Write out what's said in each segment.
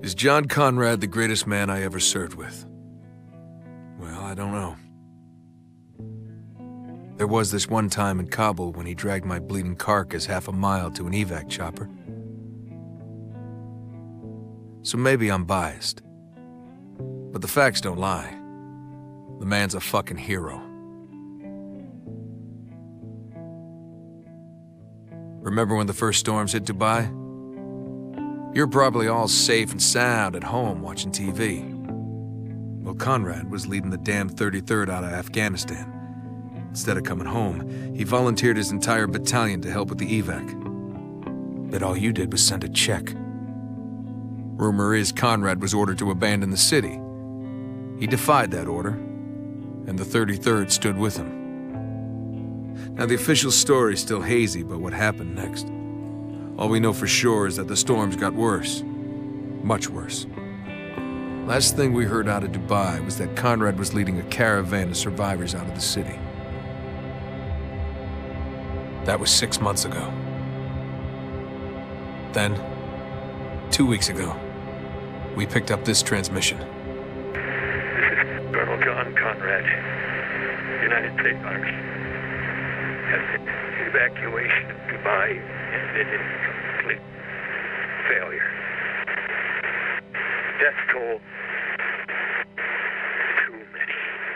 Is John Conrad the greatest man I ever served with? Well, I don't know. There was this one time in Kabul when he dragged my bleeding carcass half a mile to an evac chopper. So maybe I'm biased. But the facts don't lie. The man's a fucking hero. Remember when the first storms hit Dubai? You're probably all safe and sound at home watching TV. Well, Conrad was leading the damn 33rd out of Afghanistan. Instead of coming home, he volunteered his entire battalion to help with the evac. But all you did was send a check. Rumor is Conrad was ordered to abandon the city. He defied that order, and the 33rd stood with him. Now, the official story's still hazy about what happened next. All we know for sure is that the storms got worse. Much worse. Last thing we heard out of Dubai was that Conrad was leading a caravan of survivors out of the city. That was 6 months ago. Then, 2 weeks ago, we picked up this transmission. This is Colonel John Conrad, United States Army. The evacuation of Dubai ended in complete failure. Death toll, too many.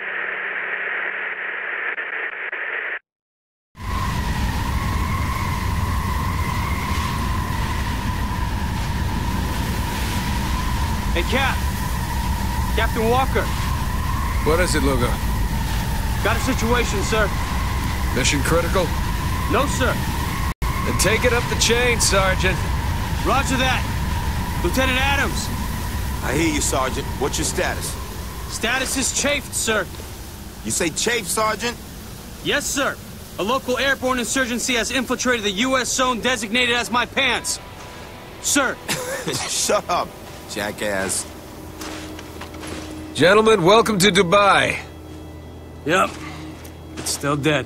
Hey, Cap! Captain Walker! What is it, Lugo? Got a situation, sir. Mission critical? No, sir. Then take it up the chain, Sergeant. Roger that. Lieutenant Adams. I hear you, Sergeant. What's your status? Status is chafed, sir. You say chafe, Sergeant? Yes, sir. A local airborne insurgency has infiltrated the U.S. zone designated as my pants. Sir. Shut up, jackass. Gentlemen, welcome to Dubai. Yep. It's still dead.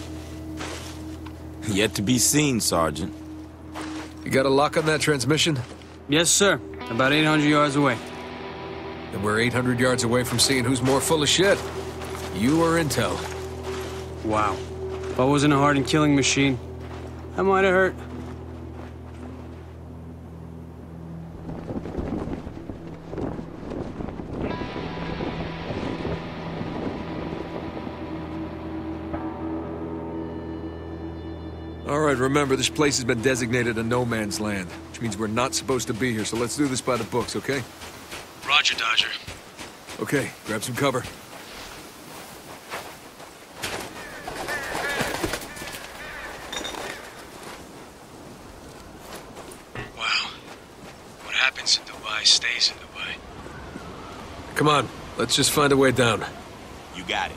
Yet to be seen, Sergeant. You got a lock on that transmission? Yes, sir. About 800 yards away. And we're 800 yards away from seeing who's more full of shit. You or Intel? Wow. If I wasn't a hardened killing machine, I might have hurt. All right, remember, this place has been designated a no man's land, which means we're not supposed to be here, so let's do this by the books, okay? Roger, Dodger. Okay, grab some cover. Wow. What happens in Dubai stays in Dubai. Come on, let's just find a way down. You got it.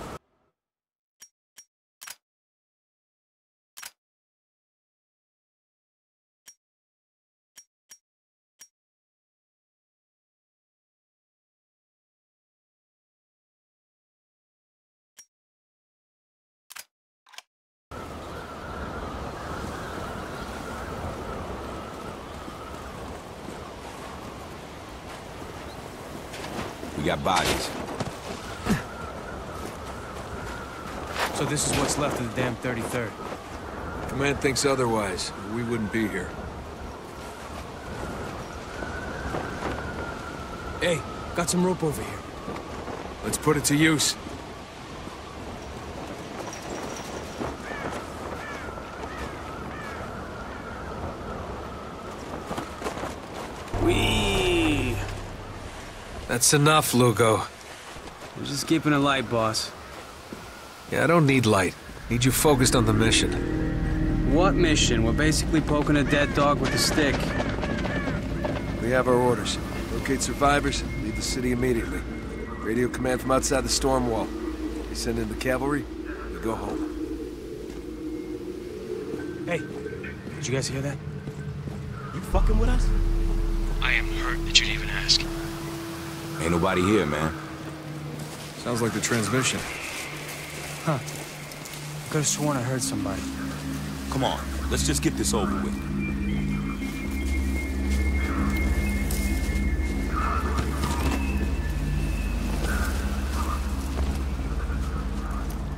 We got bodies. So this is what's left of the damn 33rd. Command thinks otherwise. We wouldn't be here. Hey, got some rope over here. Let's put it to use. Whee! That's enough, Lugo. We're just keeping it light, boss. Yeah, I don't need light. Need you focused on the mission. What mission? We're basically poking a dead dog with a stick. We have our orders. Locate survivors, leave the city immediately. Radio command from outside the storm wall. They send in the cavalry, we go home. Hey, did you guys hear that? You fucking with us? I am hurt that you'd even ask. Ain't nobody here, man. Sounds like the transmission. Huh. Could have sworn I heard somebody. Come on, let's just get this over with.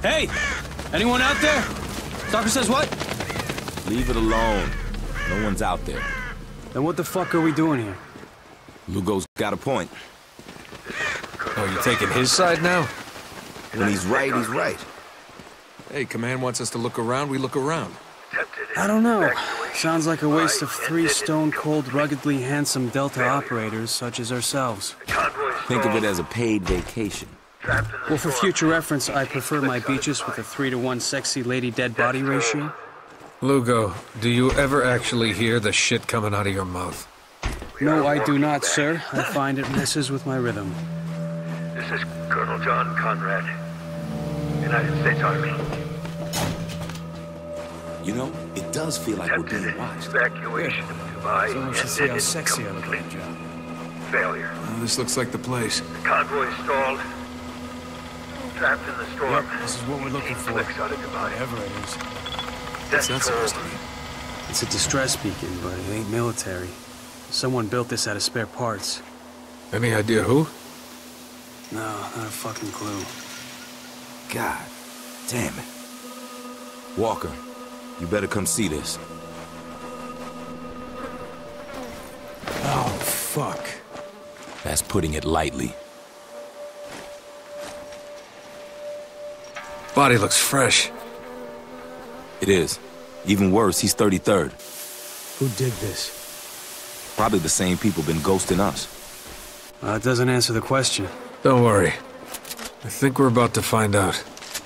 Hey! Anyone out there? Doctor says what? Leave it alone. No one's out there. Then what the fuck are we doing here? Lugo's got a point. Oh, you taking his side now? When he's right, he's right. Hey, Command wants us to look around, we look around. I don't know. Sounds like a waste of 3 stone-cold, ruggedly handsome Delta operators such as ourselves. Think of it as a paid vacation. Well, for future reference, I prefer my beaches with a 3-to-1 sexy lady dead body ratio. Lugo, do you ever actually hear the shit coming out of your mouth? No, I do not, sir. I find it messes with my rhythm. This is Colonel John Conrad, United States Army. You know, it does feel like we're being watched. Evacuation of Dubai. So we should see how sexy I look at you. Failure. Oh, this looks like the place. Convoy stalled. Trapped in the storm. Yep, this is what we're looking for. Flicks out of Dubai. Whatever it is. What's that supposed to be? It's a distress beacon, but it ain't military. Someone built this out of spare parts. Any idea who? No, not a fucking clue. God damn it. Walker, you better come see this. Oh, fuck. That's putting it lightly. Body looks fresh. It is. Even worse, he's 33rd. Who did this? Probably the same people been ghosting us. It doesn't answer the question. Don't worry. I think we're about to find out.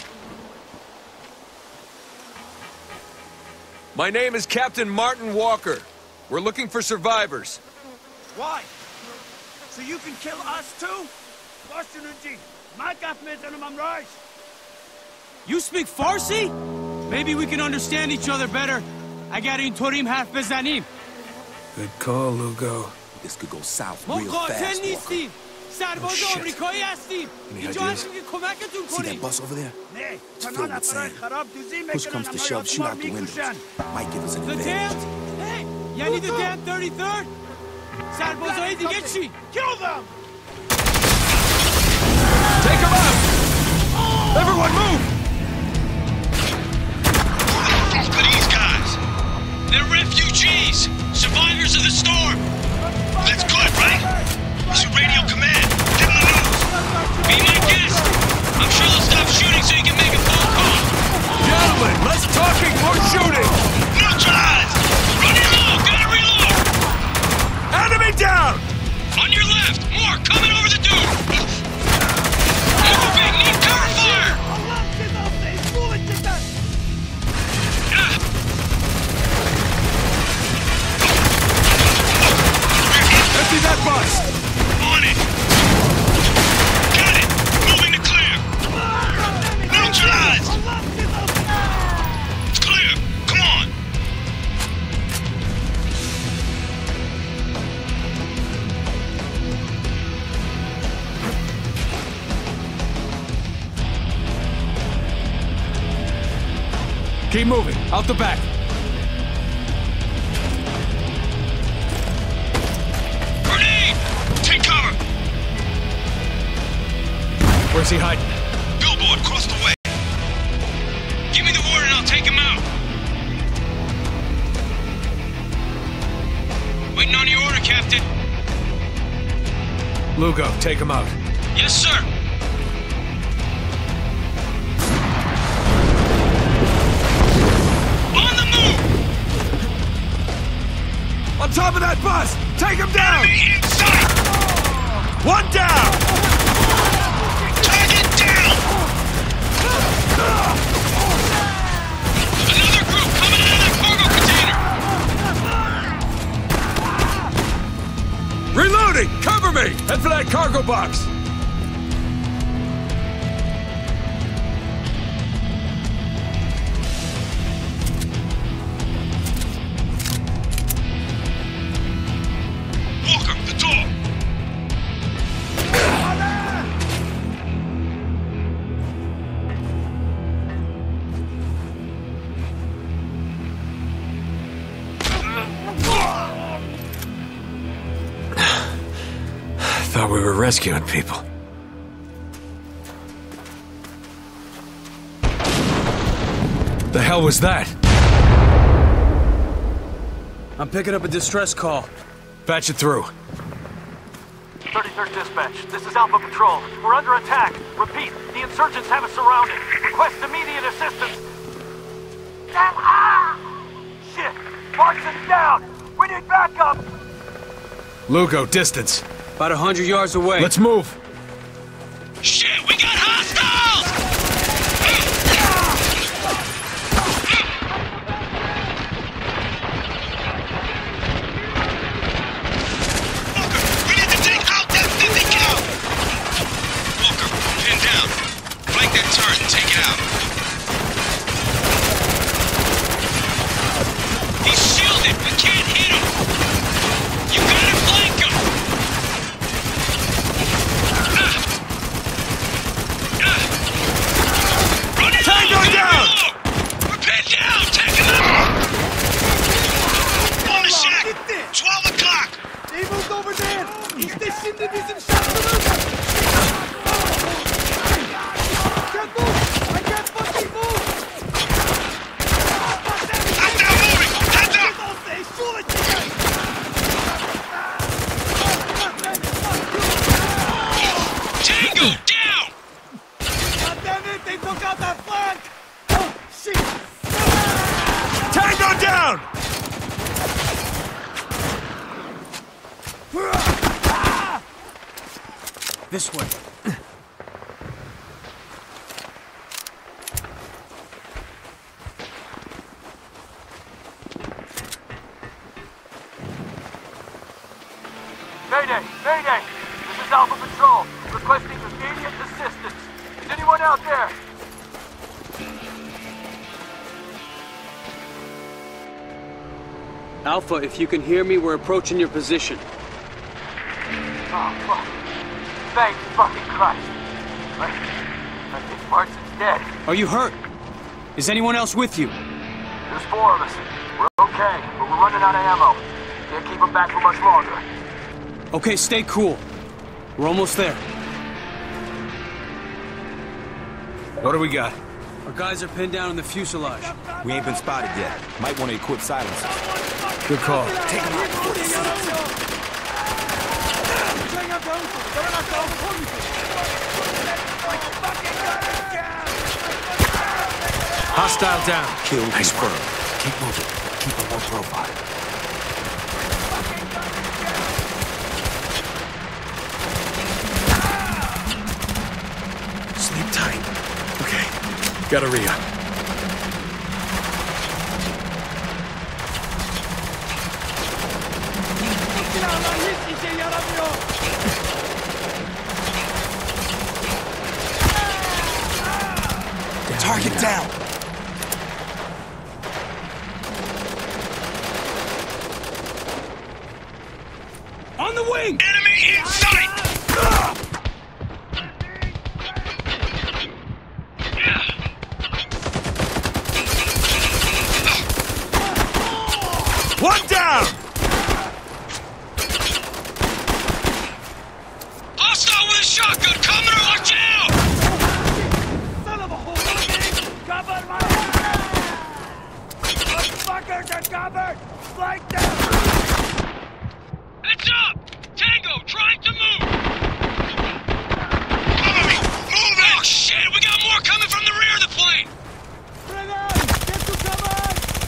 My name is Captain Martin Walker. We're looking for survivors. Why? So you can kill us too? You speak Farsi? Maybe we can understand each other better. Agarin Torim harf bezanim. Good call, Lugo. This could go south real fast, Walker. سرباز آمریکایی هستیم. اینجا هستیم که کمکتون See کنیم. that bus over there? نه It's filled with sand. Push comes to shove, shoot out the windows. Might give us an The advantage. damned? Hey, یعنی the damned 33rd? سربازهای دیگه چی؟ Kill them! Take him out! Everyone move! For these guys. They're refugees. Survivors of the storm. That's good, right? We should radio command. Give them the news. Be my guest. I'm sure they'll stop shooting so you can make a phone call. Gentlemen, less talking, more shooting! Neutralize! Running low! Gotta reload! Enemy down! On your left! More! Coming over the dune! Moving! Need cover fire! Empty that bus! On it! Got it! Moving to clear! Neutralized! It's clear! Come on! Keep moving, out the back. Grenade! Take cover! Where's he hiding? Billboard across the way. Give me the word and I'll take him out. Waiting on your order, Captain. Lugo, take him out. Yes, sir. On the move! On top of that bus! Take him down! Enemy in sight! One down! Target down! Another group coming out of that cargo container! Reloading! Cover me! Head for that cargo box! Walker, the door! Thought we were rescuing people. The hell was that? I'm picking up a distress call. Patch it through. 33rd Dispatch, this is Alpha Patrol. We're under attack. Repeat, the insurgents have us surrounded. Request immediate assistance. Shit! Markson's down! We need backup! Lugo, distance. About 100 yards away. Let's move. Shit, we got hostiles! Walker, we need to take out that 50 cal! Walker, pin down. Flank that turret and take it out. He's shielded, we can't hit him! You gotta flank him! Tango down! We're pinned down! Take him out! On the shack! 12 o'clock! They moved over there! İşte şimdi bizim şansımız! Can't move! I can't fucking move! I'm now moving! Heads up! Tango down! God damn it! They took out that flank! Oh, shit! Tango down! This way. Mayday! Mayday! This is Alpha Patrol, requesting immediate assistance. Is anyone out there? Alpha, if you can hear me, we're approaching your position. Oh, fuck. Thank fucking Christ. I think Markson's dead. Are you hurt? Is anyone else with you? There's 4 of us. We're okay, but we're running out of ammo. Can't keep them back for much longer. Okay, stay cool. We're almost there. What do we got? Our guys are pinned down in the fuselage. We ain't been spotted yet. Might want to equip silencers. Good call. Take them out before they see us. Hostile down. Kill nice firm. Keep moving. Keep a low profile. Sleep tight. Okay. Gotta re-up. Target down. On the wing! Enemy in sight! One down! Hostile with a shotgun coming or watch out! Son of a hole! Cover my motherfuckers are covered! Flank them! Heads up! Tango, trying to move! Cover me! Move it! Oh shit, we got more coming from the rear of the plane! Get to cover!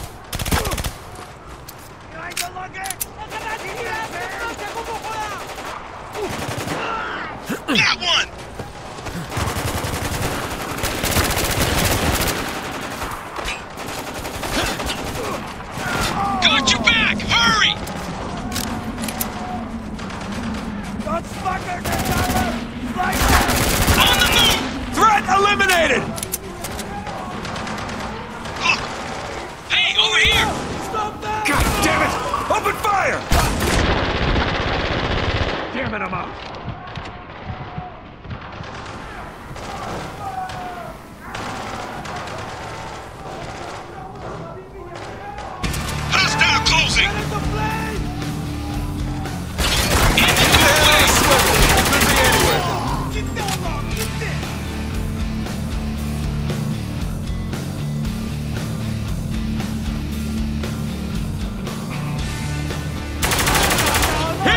Behind the luggage! Got one! Got your back! Hurry! Those fuckers are covered! Flank them! On the move! Threat eliminated!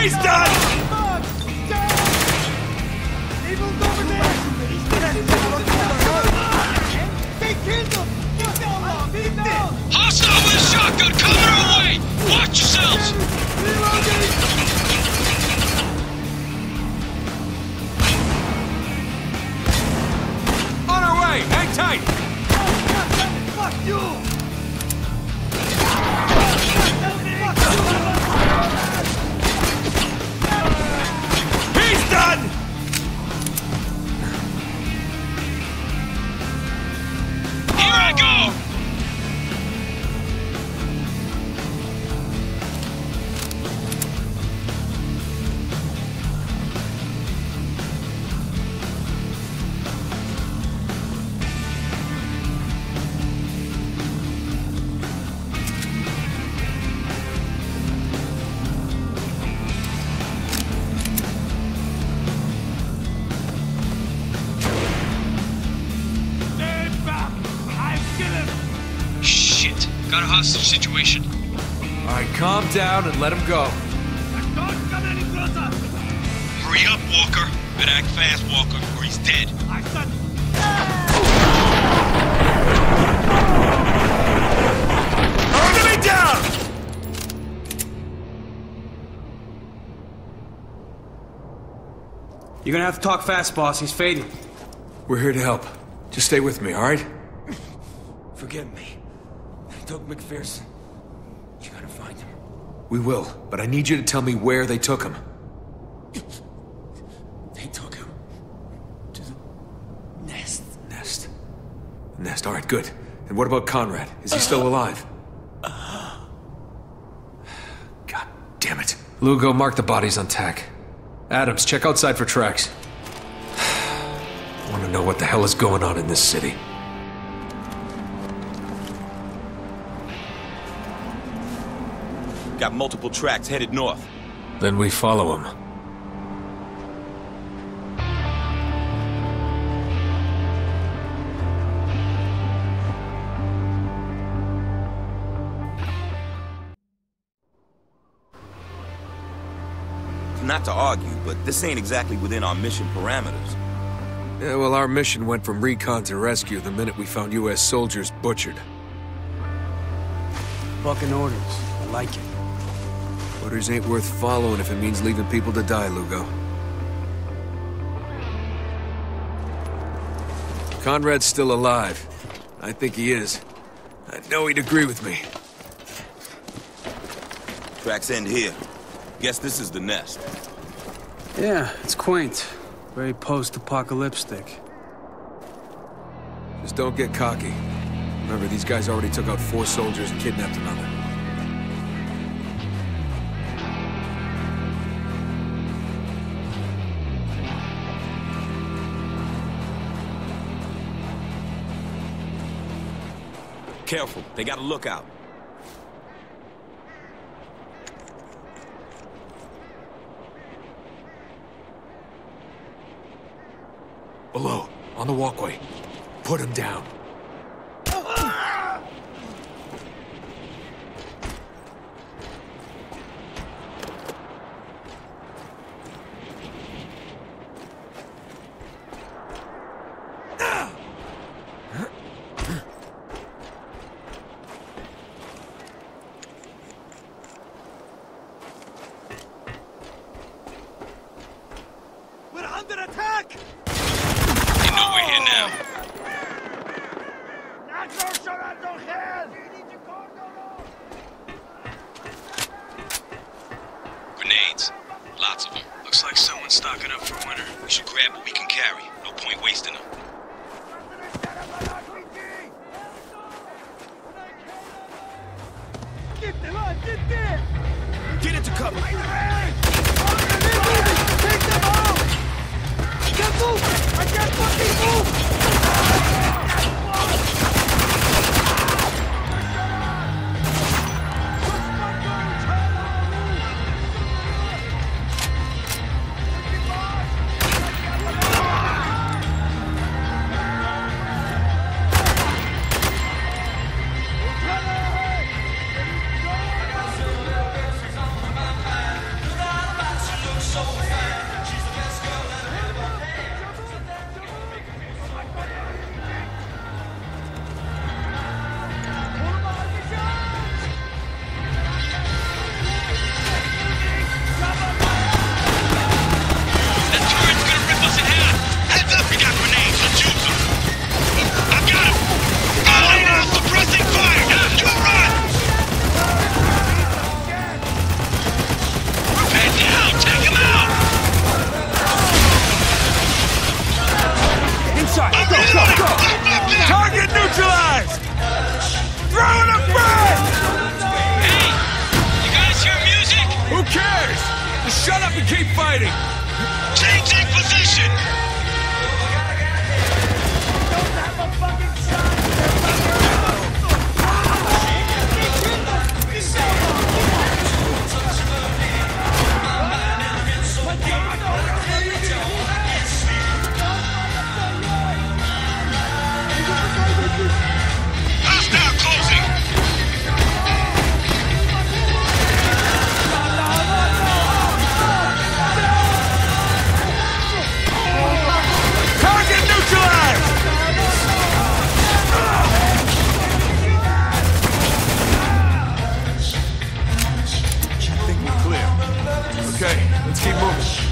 He's done! Hostile with a shotgun coming our way! Watch yourselves! On our way! Hang tight! Fuck you! He's done! Here I go! Shit, got a hostage situation. All right, calm down and let him go. Don't come any closer! Hurry up, Walker. Better act fast, Walker, or he's dead. I said... Enemy down! You're gonna have to talk fast, boss. He's fading. We're here to help. Just stay with me, all right? Forgive me. Doug McPherson. You gotta find him. We will, but I need you to tell me where they took him. They took him to the nest. Nest, all right, good. And what about Conrad? Is he still alive? God damn it. Lugo, mark the bodies on tack. Adams, check outside for tracks. I want to know what the hell is going on in this city. Got multiple tracks headed north. Then we follow him. Not to argue, but this ain't exactly within our mission parameters. Yeah, well, our mission went from recon to rescue the minute we found U.S. soldiers butchered. Bucking orders. I like it. Orders ain't worth following if it means leaving people to die, Lugo. Conrad's still alive. I think he is. I know he'd agree with me. Tracks end here. Guess this is the nest. Yeah, it's quaint. Very post-apocalyptic. Just don't get cocky. Remember, these guys already took out 4 soldiers and kidnapped another. Careful, they got a lookout. Below, on the walkway. Put him down. We're under attack! They know we're here now. Grenades. Lots of them. Looks like someone's stocking up for winter. We should grab what we can carry. No point wasting them. Get into cover! Take them out! Can't move! I can't fucking move! fighting! Changing position! Hostile closing! Target neutralized! I think we're clear. Okay, let's keep moving.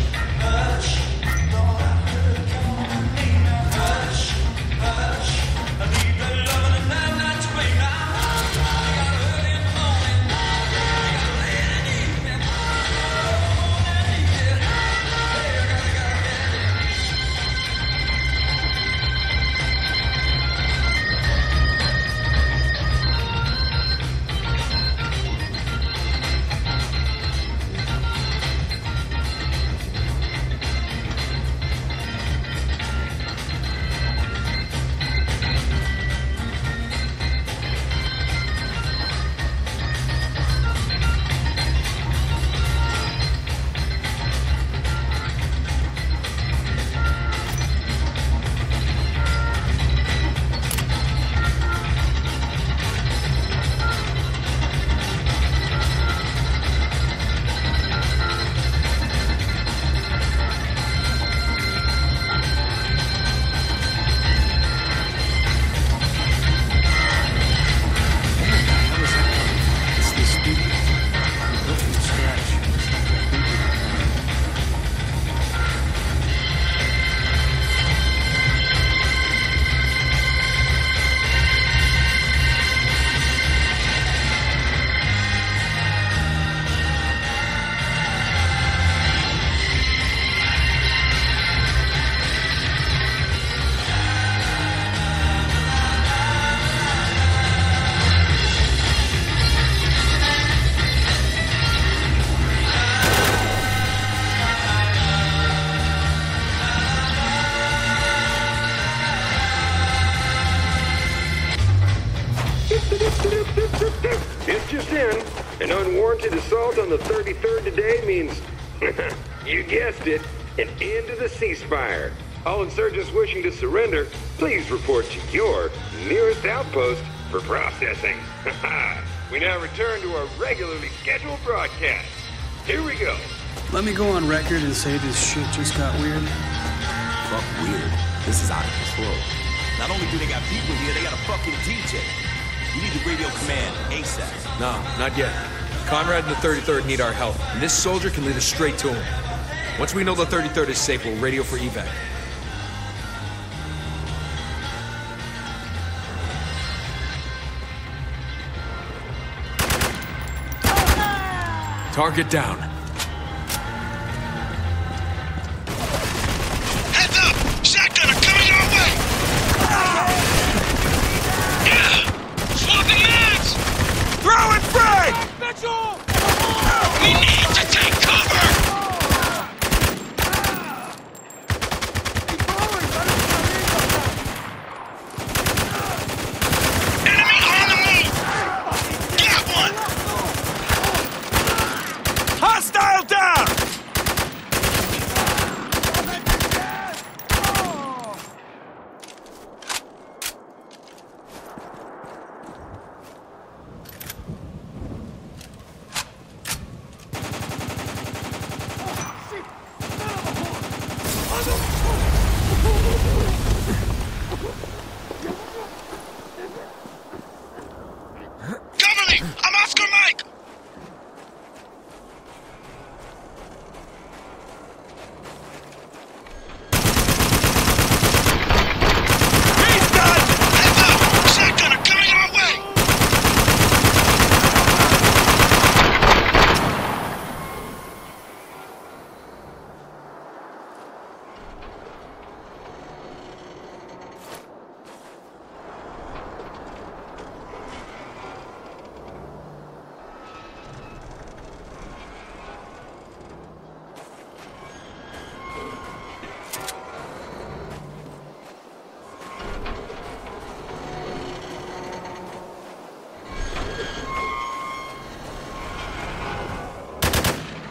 It's just in. An unwarranted assault on the 33rd today means, you guessed it, an end to the ceasefire. All insurgents wishing to surrender, please report to your nearest outpost for processing. We now return to our regularly scheduled broadcast. Here we go. Let me go on record and say this shit just got weird. Fuck weird. This is out of control. Not only do they got people here, they got a fucking DJ. You need the radio command ASAP. No, not yet. Conrad and the 33rd need our help, and this soldier can lead us straight to him. Once we know the 33rd is safe, we'll radio for evac. Target down. Heads up! Shotgunner coming your way! Yeah! Swapping mags! Throw and frag! We need to take cover! Enemy on the move! Got one! Hostile down!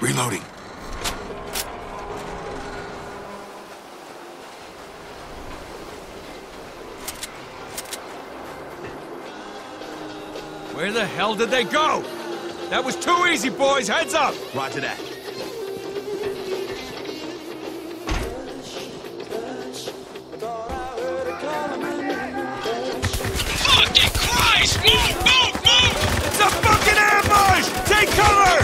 Reloading. Where the hell did they go? That was too easy, boys. Heads up! Roger that. Fucking Christ! Move, move, move! It's a fucking ambush! Take cover!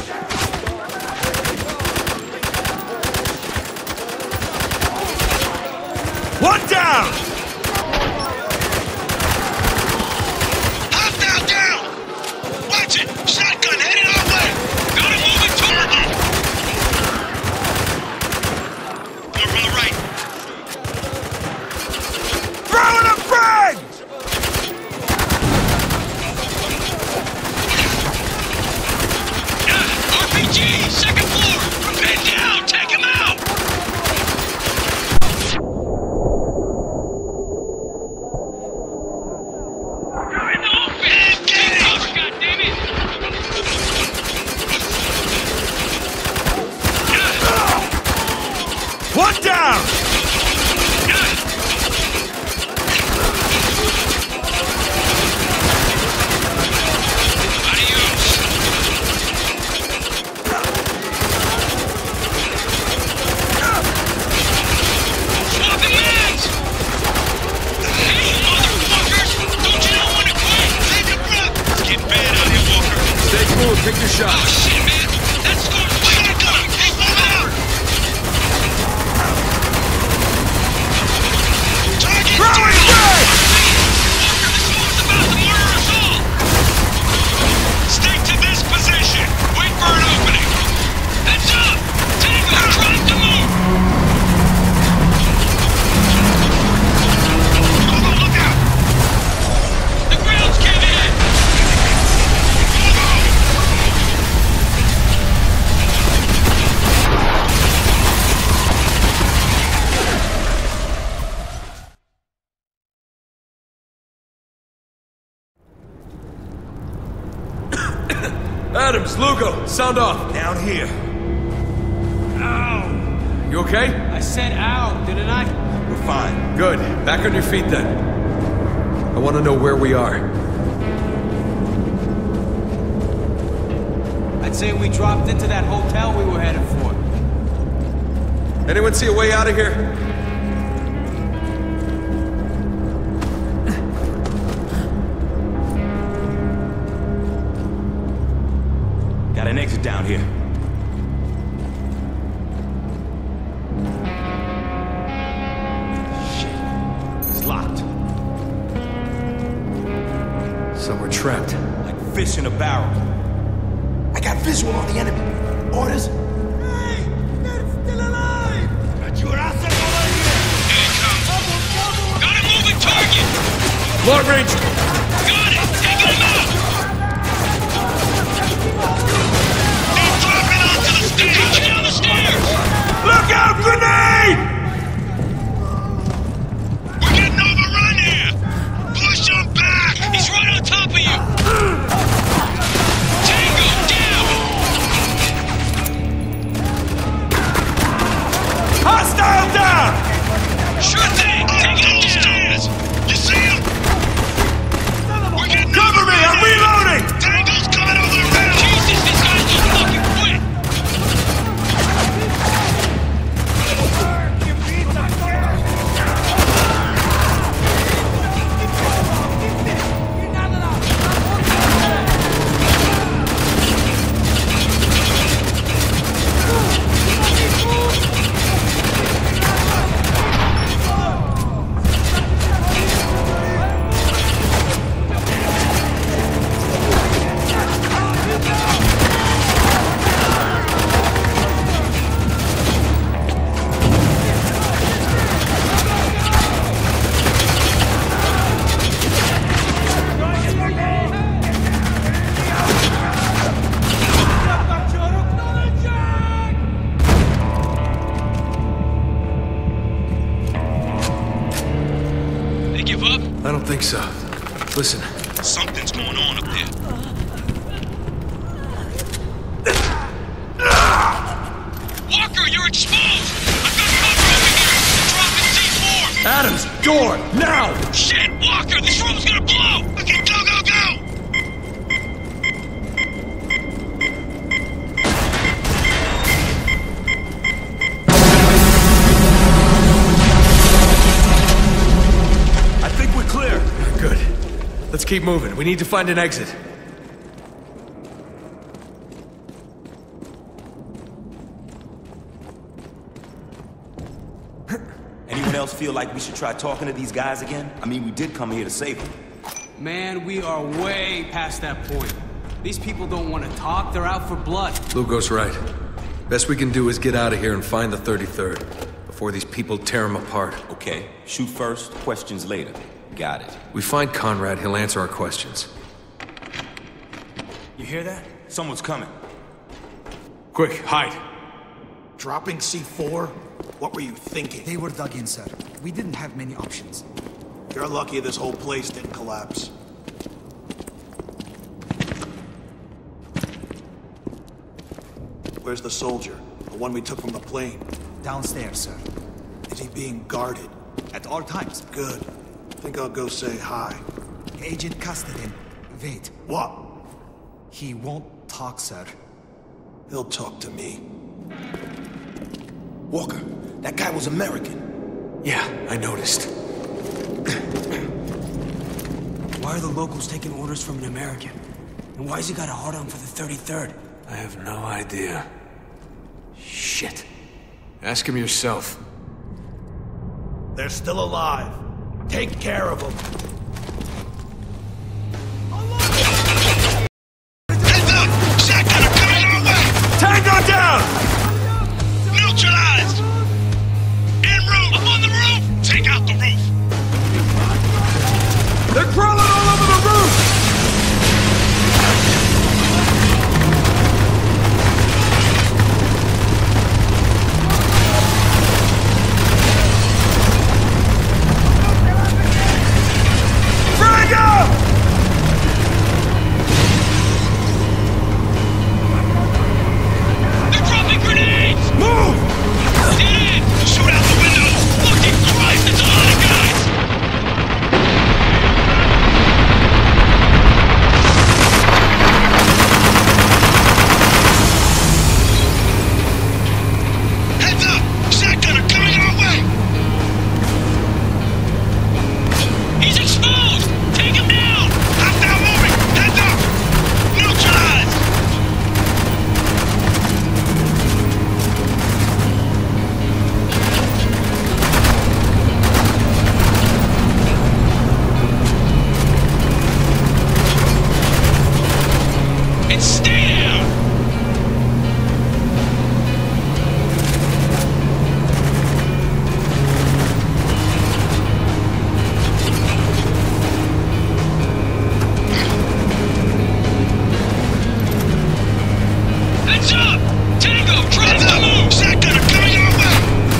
One down! Hostile down! Watch it! Shotgun headed our way! Got a moving target! Over on the right. Throwing a frag! RPG! Second floor! Man down! Take him out! In the open! Get cover, goddammit! One down! Adios! Swapping mags! Hey, motherfuckers! Don't you know when to quit? Take a breath! It's getting bad out here, Walker. Stay cool, pick your shot. Oh, shit, man! That storm's way to go! Hey, move out! Target Throwing down! frag! Walker, this storm's about to murder us all! Stick to this position! Wait for an opening! Heads up! Tango, trying to move! Hold on, look out! The ground's caving in! Go, go! Adams, Lugo, sound off. Down here. Ow! You okay? I said ow, didn't I? We're fine. Good. Back on your feet then. I want to know where we are. I'd say we dropped into that hotel we were headed for. Anyone see a way out of here? Got an exit down here. Shit. It's locked. So we're trapped. Like fish in a barrel. I got visual on the enemy. Orders? Here it comes. Got a moving target! Long range! Got it! Taking him out! They're dropping onto the stage! Down the stairs! Look out, grenade! We're getting overrun here! Push him back! He's right on top of you! Tango, down! Hostile down! Sure thing! Taking him downstairs! You see him? We're getting Cover me! I'm reloading! Tango's coming over the rail! Jesus, these guys don't fucking quit! They give up? I don't think so. Listen. Something's going on up there. door! Now! Shit, Walker, this room's gonna blow! Okay, go, go, go! I think we're clear. Good. Let's keep moving. We need to find an exit. Anyone else feel like we should try talking to these guys again? I mean, we did come here to save them. Man, we are way past that point. These people don't want to talk, they're out for blood. Lugo's right. Best we can do is get out of here and find the 33rd, before these people tear them apart. Okay, shoot first, questions later. Got it. We find Conrad, he'll answer our questions. You hear that? Someone's coming. Quick, hide. Dropping C4? What were you thinking? They were dug in, sir. We didn't have many options. You're lucky this whole place didn't collapse. Where's the soldier? The one we took from the plane? Downstairs, sir. Is he being guarded? At all times. Good. Think I'll go say hi. Agent Castellan. Wait. What? He won't talk, sir. He'll talk to me. Walker, that guy was American. Yeah, I noticed. Why are the locals taking orders from an American? And why's he got a hard-on for the 33rd? I have no idea. Shit. Ask him yourself. They're still alive. Take care of them. Heads up! Shotgun are coming our way! Tango down! Neutralized! En route! Up on the roof! Take out the roof! They're crawling all over the roof! Frag out! They're dropping grenades! Move! Dead! Shoot out the windows! Fucking Christ, it's a lot of guys! Heads up! Shotgun are coming our way! He's exposed! Take him down! Hostile moving! Heads up! Neutralized! And stay down! Heads up! Tango, try to move! Shotgun are coming our way!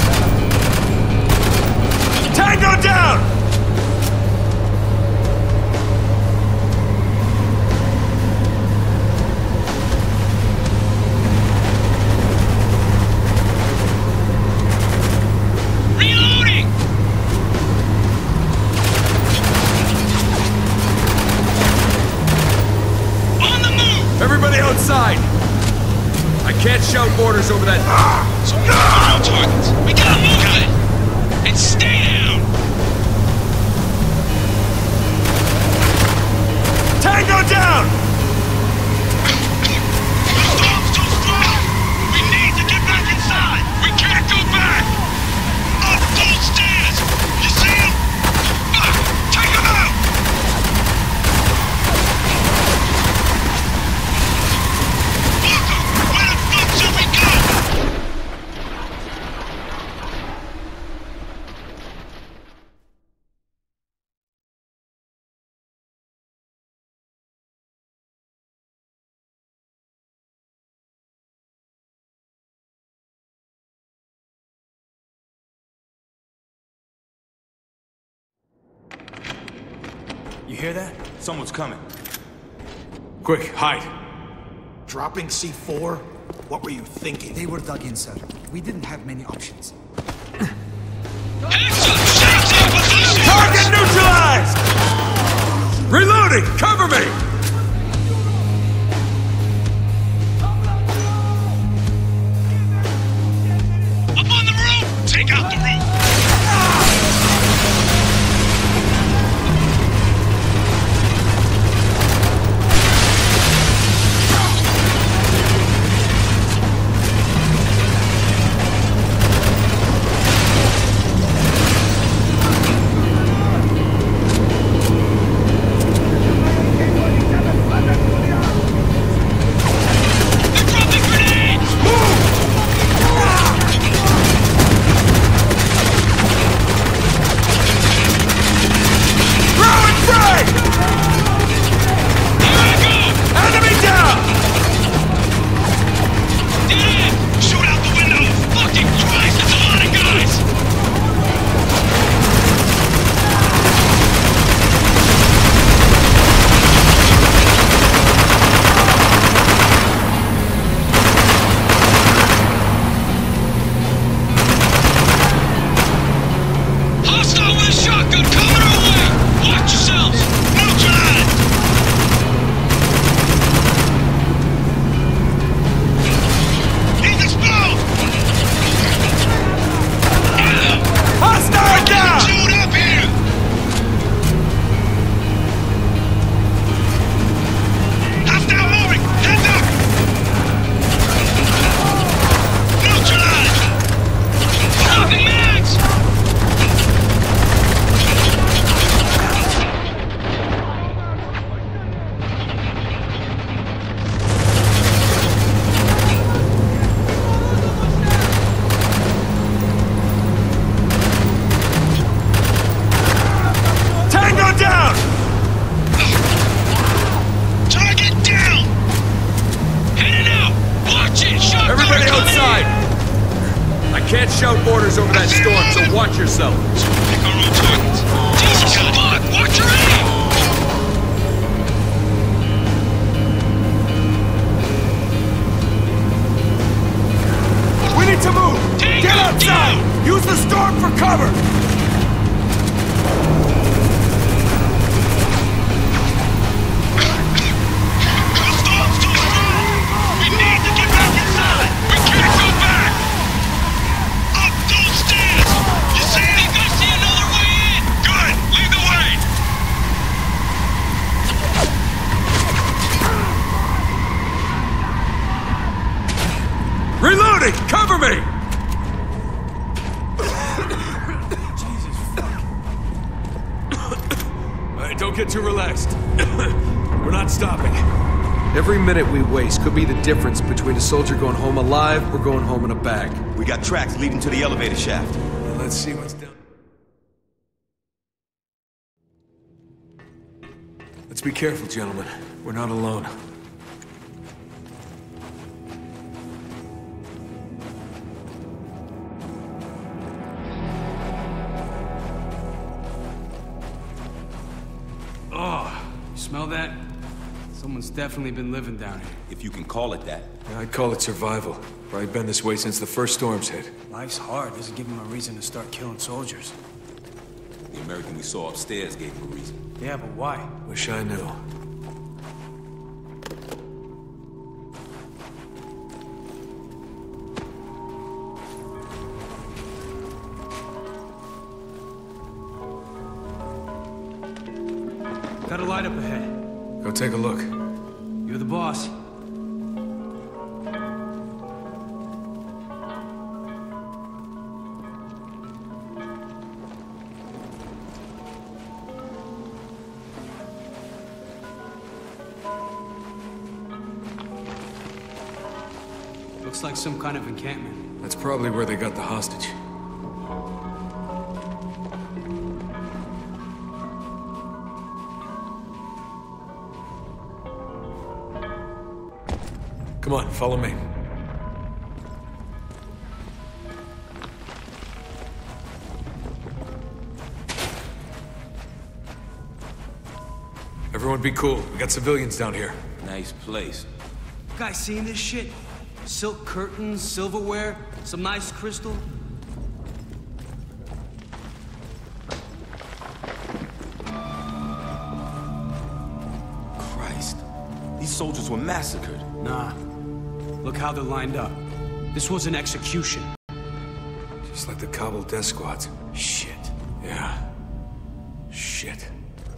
Tango down! Reloading! On the move! Everybody outside! I can't shout orders over that. So we got targets. We gotta move it! And stay down! Tango down! The storm's too strong! We need to get back inside! We can't go back! Up those stairs! You see him? Fuck! Take him out! Walker, where the fuck should we go? You hear that? Someone's coming. Quick, hide. Dropping C4? What were you thinking? They were dug in, sir. We didn't have many options. Heads up! Shots in position! Reloading! Cover me! Up on the roof! Take out the roof! Can't shout orders over that storm, so watch yourself. Pick our own targets. Jesus fuck! Watch your aim! We need to move! Get outside! Use the storm for cover! The storm's too strong! We need to get back inside! We can't go back! Up those stairs! You see it? I see another way in! Good! Lead the way! Reloading! Cover me! Alright, don't get too relaxed. We're not stopping. Every minute we waste could be the difference between a soldier going home alive or going home in a bag. We got tracks leading to the elevator shaft. Let's see what's down. Let's be careful, gentlemen. We're not alone. Oh, you smell that? Someone's definitely been living down here. If you can call it that. Yeah, I'd call it survival. Probably been this way since the first storms hit. Life's hard. Doesn't give him a reason to start killing soldiers. The American we saw upstairs gave him a reason. Yeah, but why? Wish I knew. Got a light up ahead. Go take a look. You're the boss. Looks like some kind of encampment. That's probably where they got the hostage. Come on, follow me. Everyone be cool. We got civilians down here. Nice place. Guys, seeing this shit? Silk curtains, silverware, some nice crystal. soldiers were massacred. Nah. Look how they're lined up. This was an execution. Just like the Kabul death squads. Shit. Yeah. Shit.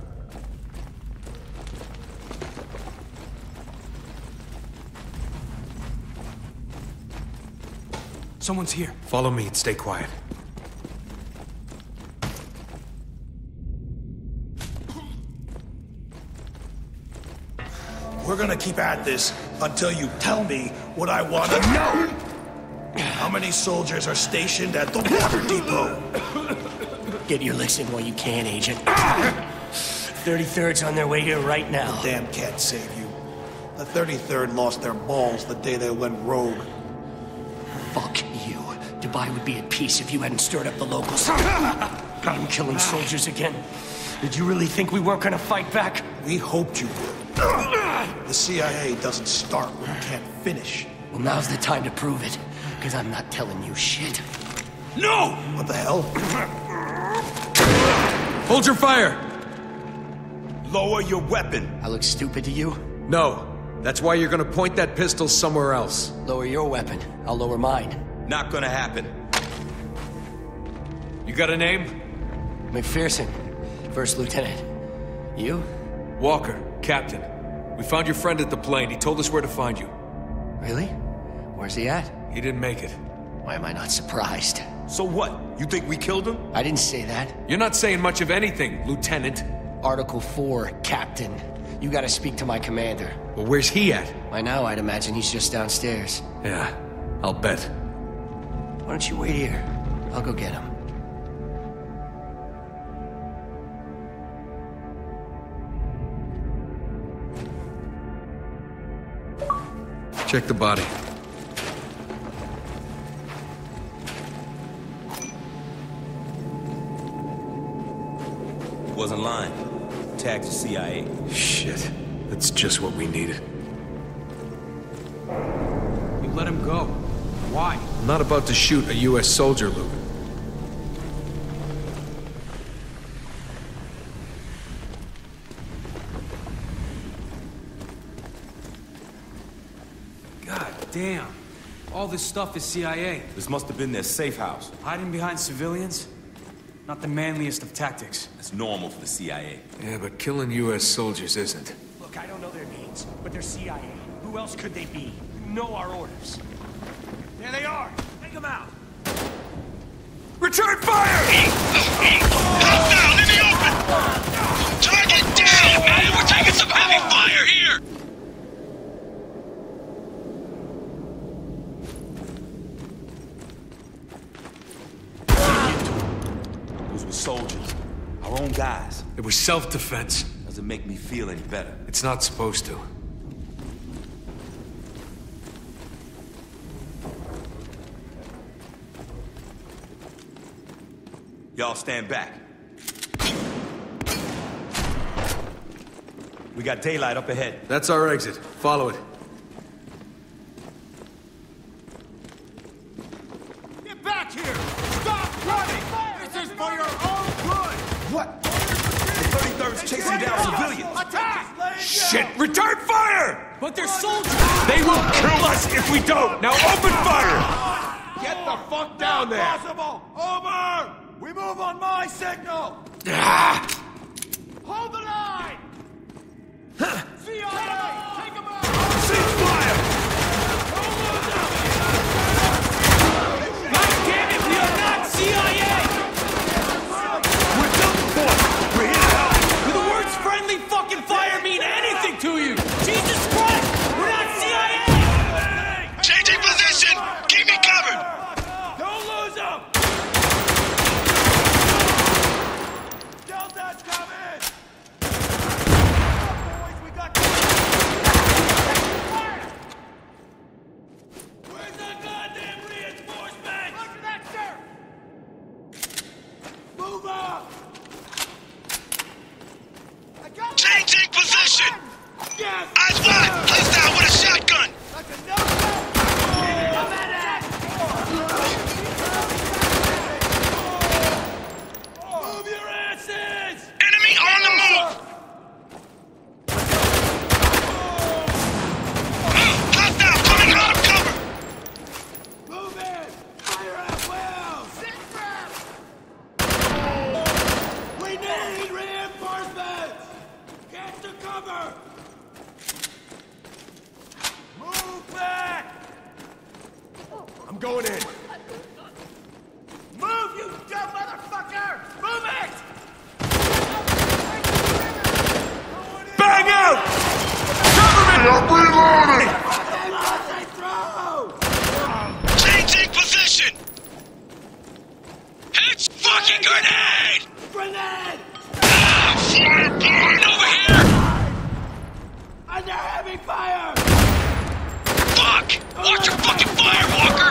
Someone's here. Follow me and stay quiet. We're gonna keep at this until you tell me what I want to know. How many soldiers are stationed at the water depot? Get your licks in while you can, Agent. 33rd's on their way here right now. The damn can't save you. The 33rd lost their balls the day they went rogue. Fuck you. Dubai would be at peace if you hadn't stirred up the locals. Got them killing soldiers again. Did you really think we weren't gonna fight back? We hoped you would. The CIA doesn't start when it can't finish. Well, now's the time to prove it, because I'm not telling you shit. No! What the hell? Hold your fire! Lower your weapon. I look stupid to you? No. That's why you're gonna point that pistol somewhere else. Lower your weapon. I'll lower mine. Not gonna happen. You got a name? McPherson, First Lieutenant. You? Walker, Captain. We found your friend at the plane. He told us where to find you. Really? Where's he at? He didn't make it. Why am I not surprised? So what? You think we killed him? I didn't say that. You're not saying much of anything, Lieutenant. Article 4, Captain. You gotta speak to my commander. Well, where's he at? By now, I'd imagine he's just downstairs. Yeah, I'll bet. Why don't you wait here? I'll go get him. Check the body. Wasn't lying. Tagged to CIA. Shit. That's just what we needed. You let him go. Why? I'm not about to shoot a U.S. soldier, Luke. God damn. All this stuff is CIA. This must have been their safe house. Hiding behind civilians? Not the manliest of tactics. That's normal for the CIA. Yeah, but killing U.S. soldiers isn't. Look, I don't know their names, but they're CIA. Who else could they be? You know our orders. There they are! Take them out! Return fire! Hostile in the open! Target down, man! We're taking some heavy fire here! Those were soldiers. Our own guys. It was self-defense. Doesn't make me feel any better. It's not supposed to. Y'all stand back. We got daylight up ahead. That's our exit. Follow it. Get back here! Stop running! This is for your own good! What? The 33rd's chasing down civilians. Attack! Shit! Return fire! But they're soldiers! They will kill us if we don't! Now open fire! Get the fuck down there! Impossible! Over! We move on my signal! Hold the line! CIA! Take them out! Cease fire! God damn it, we are not CIA! We're done for! We're here to help! Do the words friendly fucking fire mean anything to you? Jesus Christ! We're not CIA! Changing position! Keep me covered! Don't lose them! Delta's coming! Boys, we got I'm going in. Move, you dumb motherfucker! Move it! Bang out! Cover me! I'm reloading! Changing position! It's fucking grenade! Grenade! Ah, fireball! Over here! Under heavy fire! Fuck! Watch your fucking fire, Walker!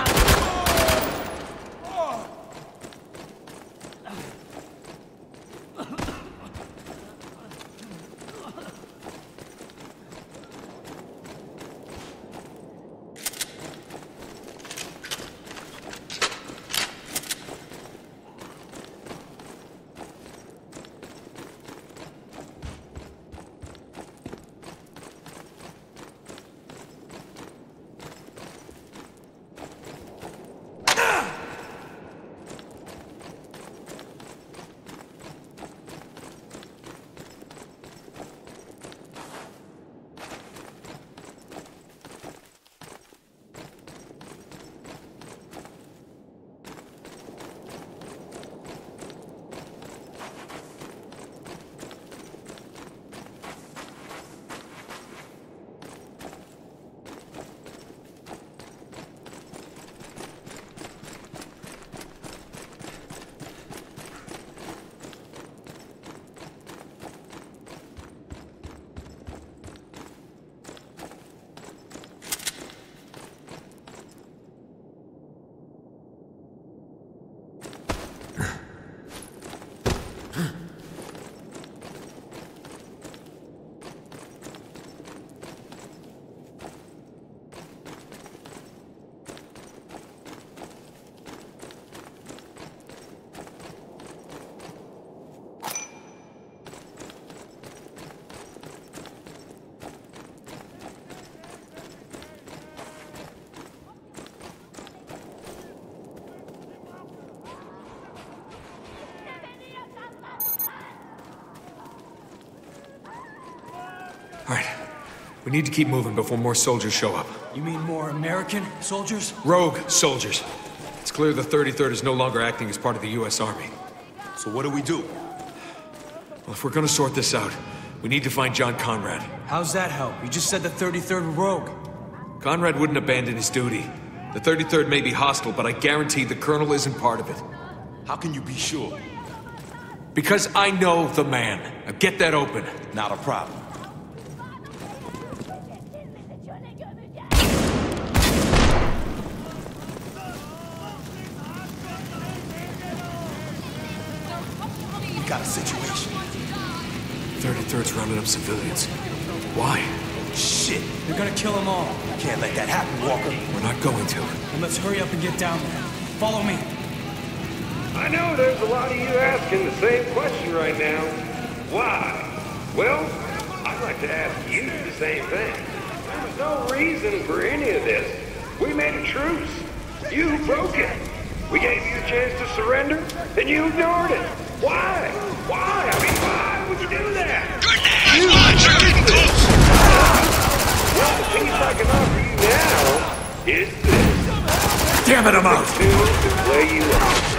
All right. We need to keep moving before more soldiers show up. You mean more American soldiers? Rogue soldiers. It's clear the 33rd is no longer acting as part of the U.S. Army. So what do we do? Well, if we're gonna sort this out, we need to find John Conrad. How's that help? You just said the 33rd were rogue. Conrad wouldn't abandon his duty. The 33rd may be hostile, but I guarantee the Colonel isn't part of it. How can you be sure? Because I know the man. Now get that open. Not a problem. We got a situation. 33rd's rounding up civilians. Why? Shit, they're gonna kill them all. Can't let that happen, Walker. We're not going to. Then let's hurry up and get down there. Follow me. I know there's a lot of you asking the same question right now. Why? Well, I'd like to ask you the same thing. There was no reason for any of this. We made a truce. You broke it. We gave you a chance to surrender, and you ignored it. Why? Why? I mean, why would you do that? Grenade launcher getting close! Well, the piece I can offer you now is this. Damn it, I'm out! To play you out.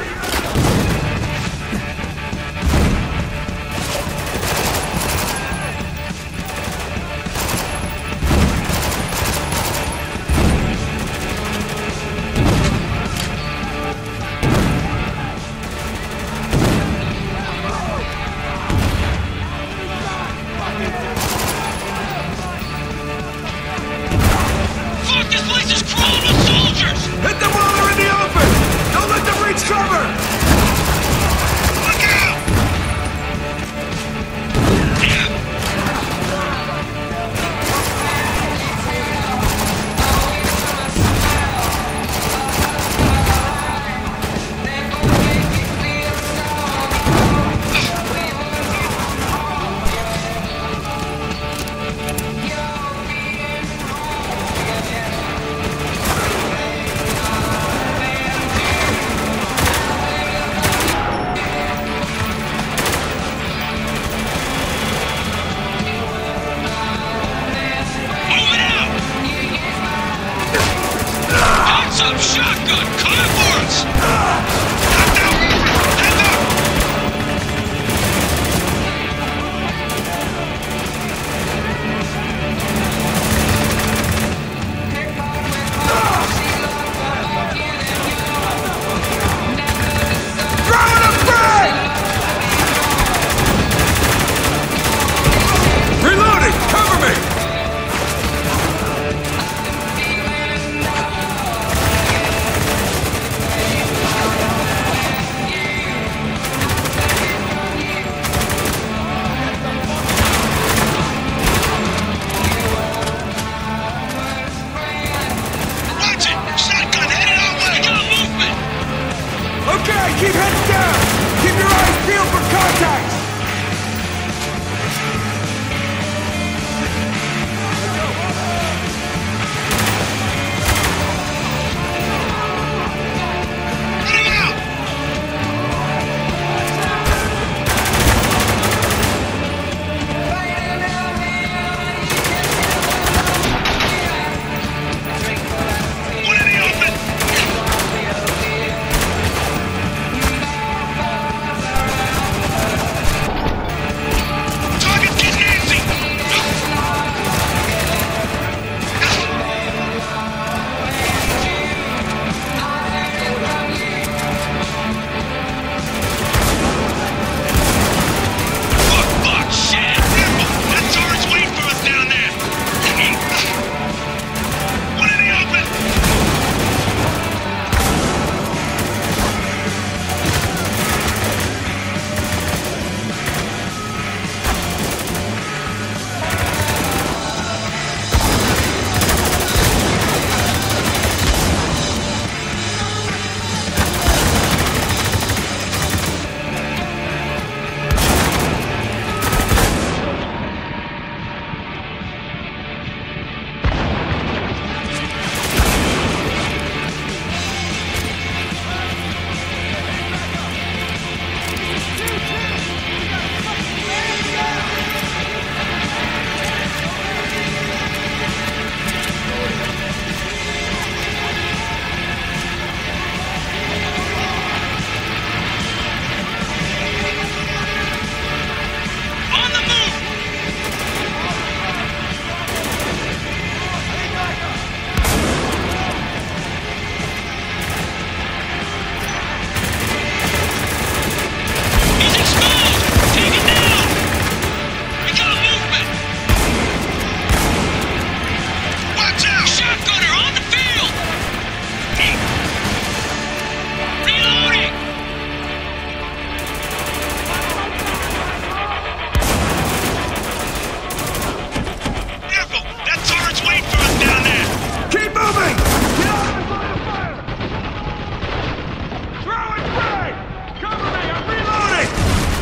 Fuck, this place is crawling with soldiers! Hit them while they're in the open! Don't let them reach cover! Look out! up! Shotgun! Coming for us! Knocked out! Heads up! Reloading! Cover me! Watch it! Shotgun headed our way! Got movement! Okay, keep heading down! Keep your eyes peeled for contacts! Heading out! One in the open! Target getting antsy! Fuck, shit! That turret's waiting for us down there! One in the open! On the move! He's exposed! Take it down! We got movement! Watch out! Shotgunner on the field! Reloading! Careful! That turret's waiting for us down there! Keep moving! Get out of the line of fire! Throwing frag! Cover me! I'm reloading!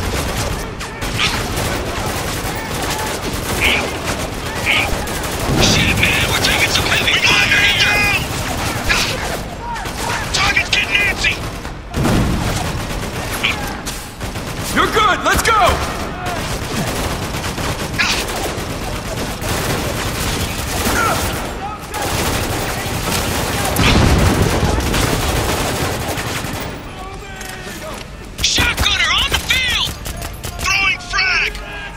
Shit, man! We're taking some heavy fire here! Target's getting antsy! You're good! Let's go! Shotgunner on the field! Throwing frag!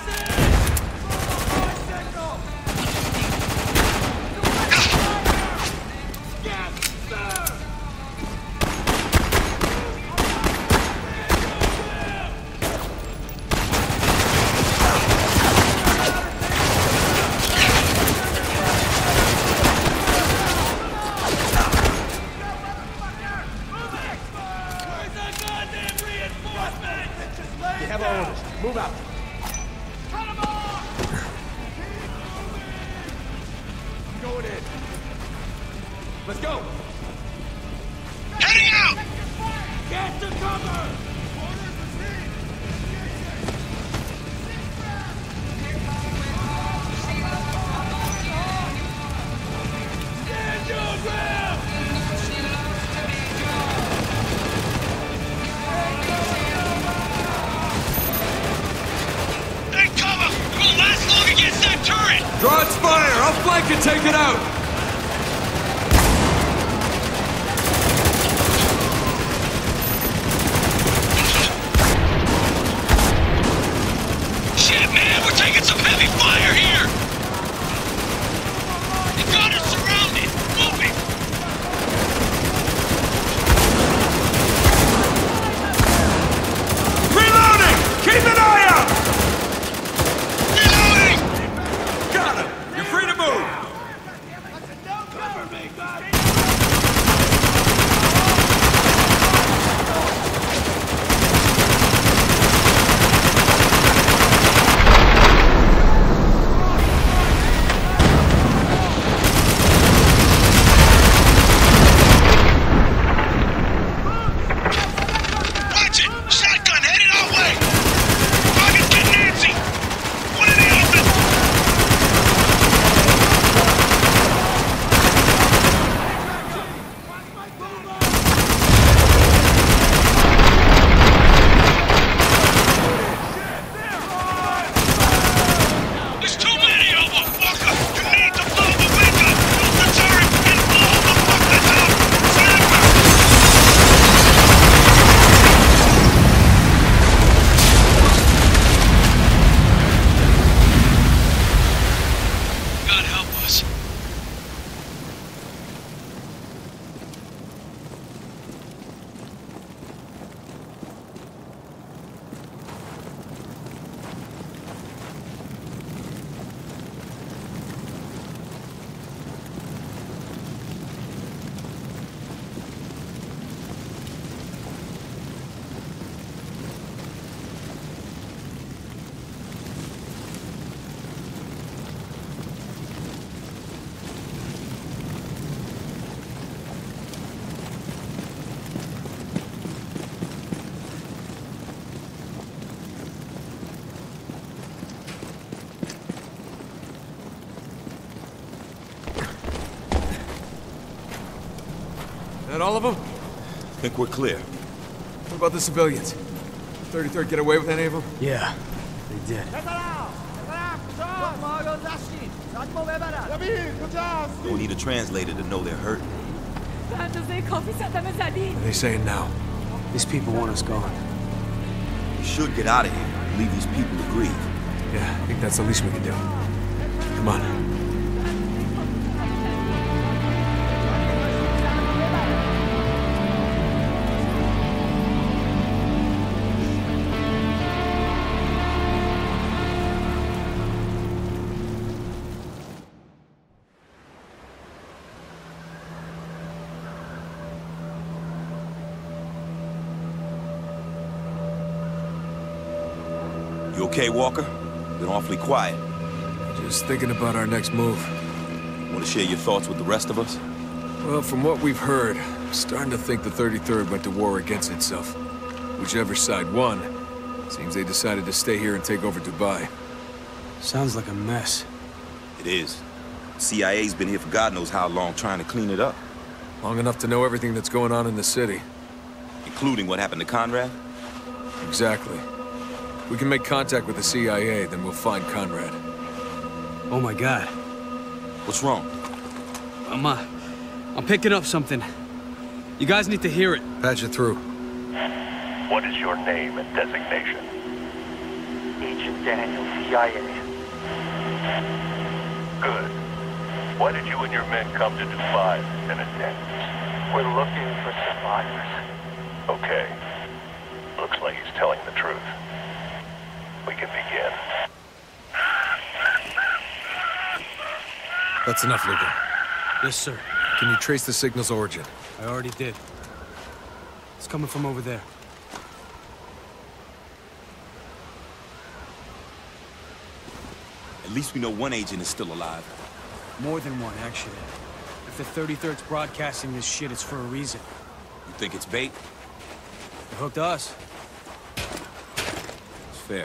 We have our orders. Move out. I'm going in. Let's go! Heading out! Get to cover! Stand your ground! Take cover! We won't last long against that turret! Draw its fire! I'll flank and take it out! That all of them? Think we're clear. What about the civilians? 33rd get away with any of them? Yeah, they did. Don't need a translator to know they're hurt. What are they saying now? These people want us gone. We should get out of here and leave these people to grieve. Yeah, I think that's the least we can do. Come on. You okay, Walker? Been awfully quiet. Just thinking about our next move. Want to share your thoughts with the rest of us? Well, from what we've heard, I'm starting to think the 33rd went to war against itself. Whichever side won, seems they decided to stay here and take over Dubai. Sounds like a mess. It is. CIA's been here for God knows how long trying to clean it up. Long enough to know everything that's going on in the city. Including what happened to Conrad? Exactly. We can make contact with the CIA, then we'll find Conrad. Oh my God. What's wrong? I'm picking up something. You guys need to hear it. Patch it through. What is your name and designation? Agent Daniel, C.I.A. Good. Why did you and your men come to Dubai, Lieutenant Daniels? We're looking for survivors. Okay. Looks like he's telling the truth. We can begin. That's enough, Luca. Yes, sir. Can you trace the signal's origin? I already did. It's coming from over there. At least we know one agent is still alive. More than one, actually. If the 33rd's broadcasting this shit, it's for a reason. You think it's bait? They hooked us. It's fair.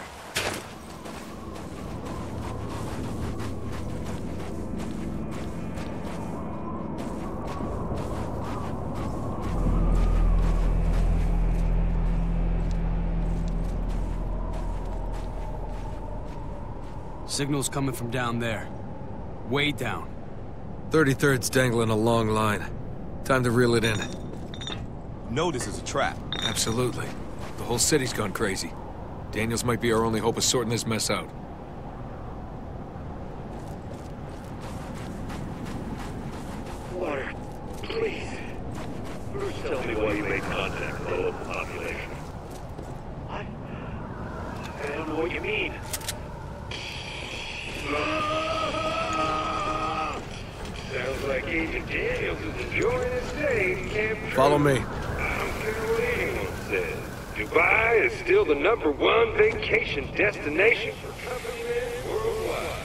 Signal's coming from down there. Way down. 33rd's dangling a long line. Time to reel it in. No, this is a trap. Absolutely. The whole city's gone crazy. Daniels might be our only hope of sorting this mess out. Water, please. Bruce, tell me why you made contact with the local population. What? I don't know what you mean. Sounds like Agent Dan Enjoying a stay, Camp True. Follow me. I don't care what anyone says. Dubai is still the #1 vacation destination for company men worldwide.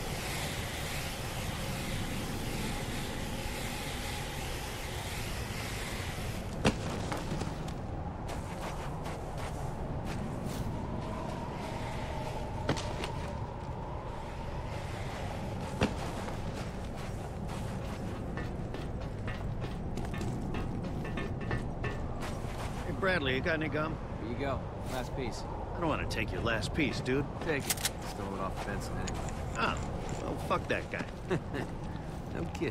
Bradley, you got any gum? Here you go. Last piece. I don't want to take your last piece, dude. Take it. Stole it off the fence anyway. Oh, well, fuck that guy. No kid.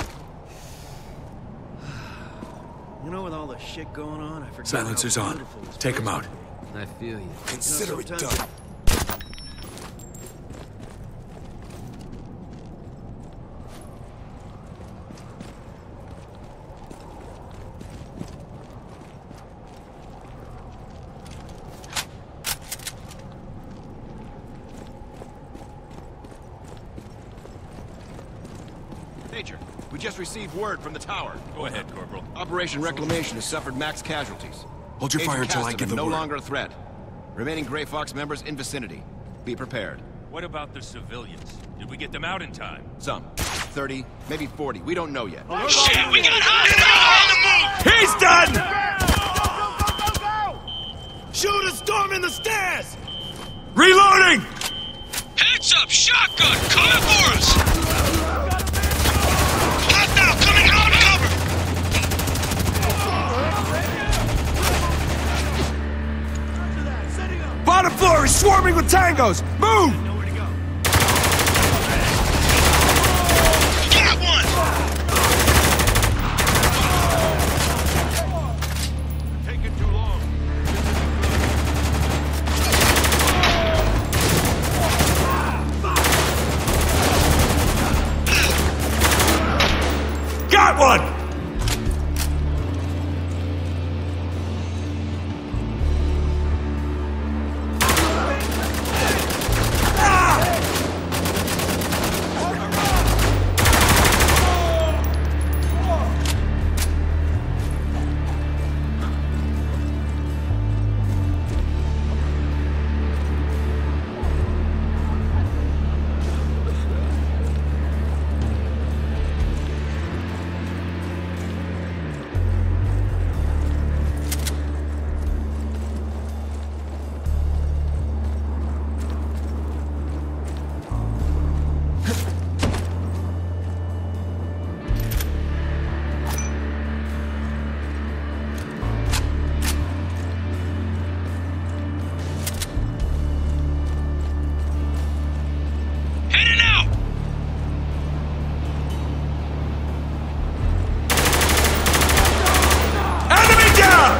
You know, with all the shit going on, I forgot. Silencer's how on. beautiful this Take him place out. is. I feel you. Consider it sometimes- done. Major, we just received word from the tower. Go ahead, Corporal. Operation Reclamation has suffered max casualties. Hold your fire until I give the no word. longer a threat. Remaining Gray Fox members in vicinity. Be prepared. What about the civilians? Did we get them out in time? Some. 30, maybe 40. We don't know yet. Shit, we got hostiles on the move! He's done! Shoot a storm in the stairs! Reloading! Heads up, shotgun, coming for us! Hostile coming out of cover! Bottom floor is swarming with tangos! Move! Got one! Taking too long. Got one! Heading out! Enemy down!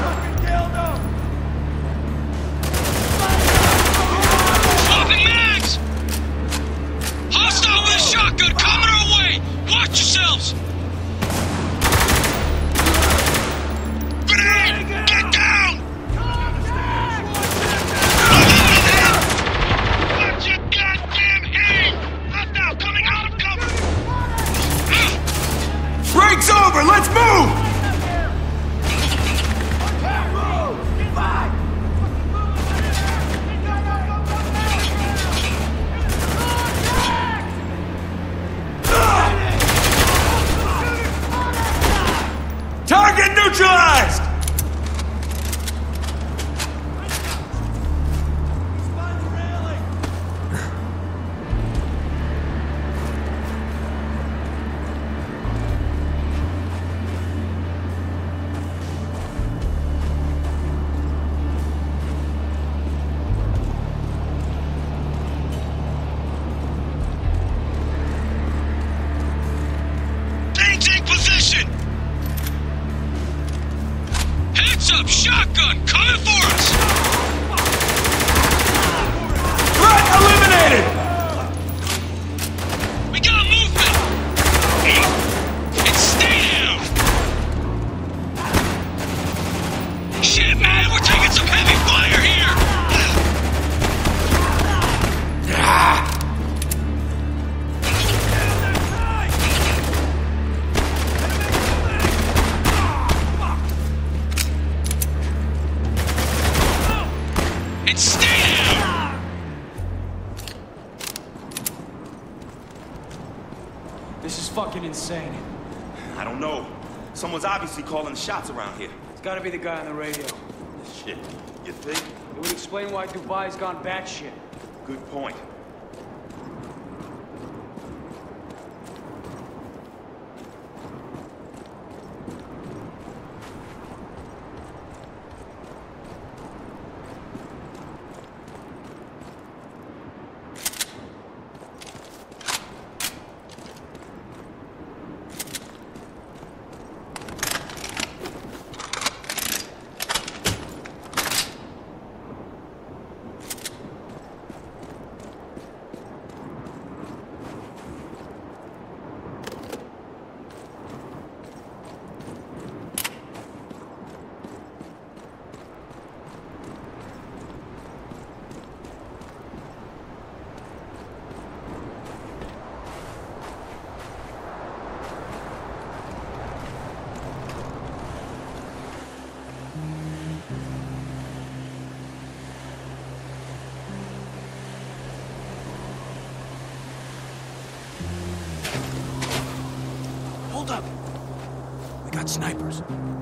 Swapping mags! Hostile with a shotgun coming our way! Watch yourselves! Grenade! Get down! Watch your goddamn aim! Hostile coming out of cover! Break's over! Let's move! Target neutralized! Maintain position! Heads up, shotgun coming for us! Threat eliminated! We got movement! And stay down! Shit, man, we're taking some heavy fire here! saying? I don't know. Someone's obviously calling the shots around here. It's gotta be the guy on the radio. Shit, you think? It would explain why Dubai's gone batshit. Good point. Hold up! We got snipers.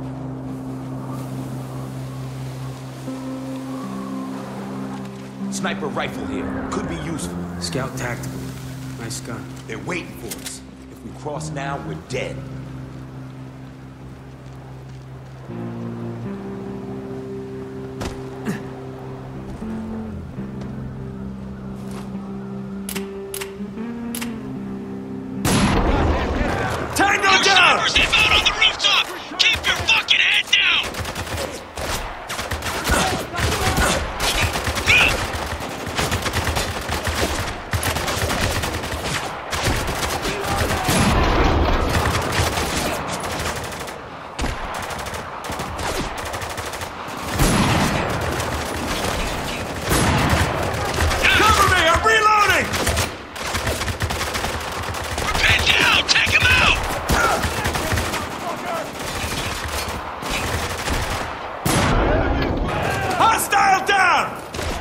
Sniper rifle here. Could be useful. Scout tactical. Nice gun. They're waiting for us. If we cross now, we're dead. Tango down! Snipers inbound on the rooftop! Keep your fucking head down! Cover me! I'm reloading! We're pinned down! Take him out! Hostile down!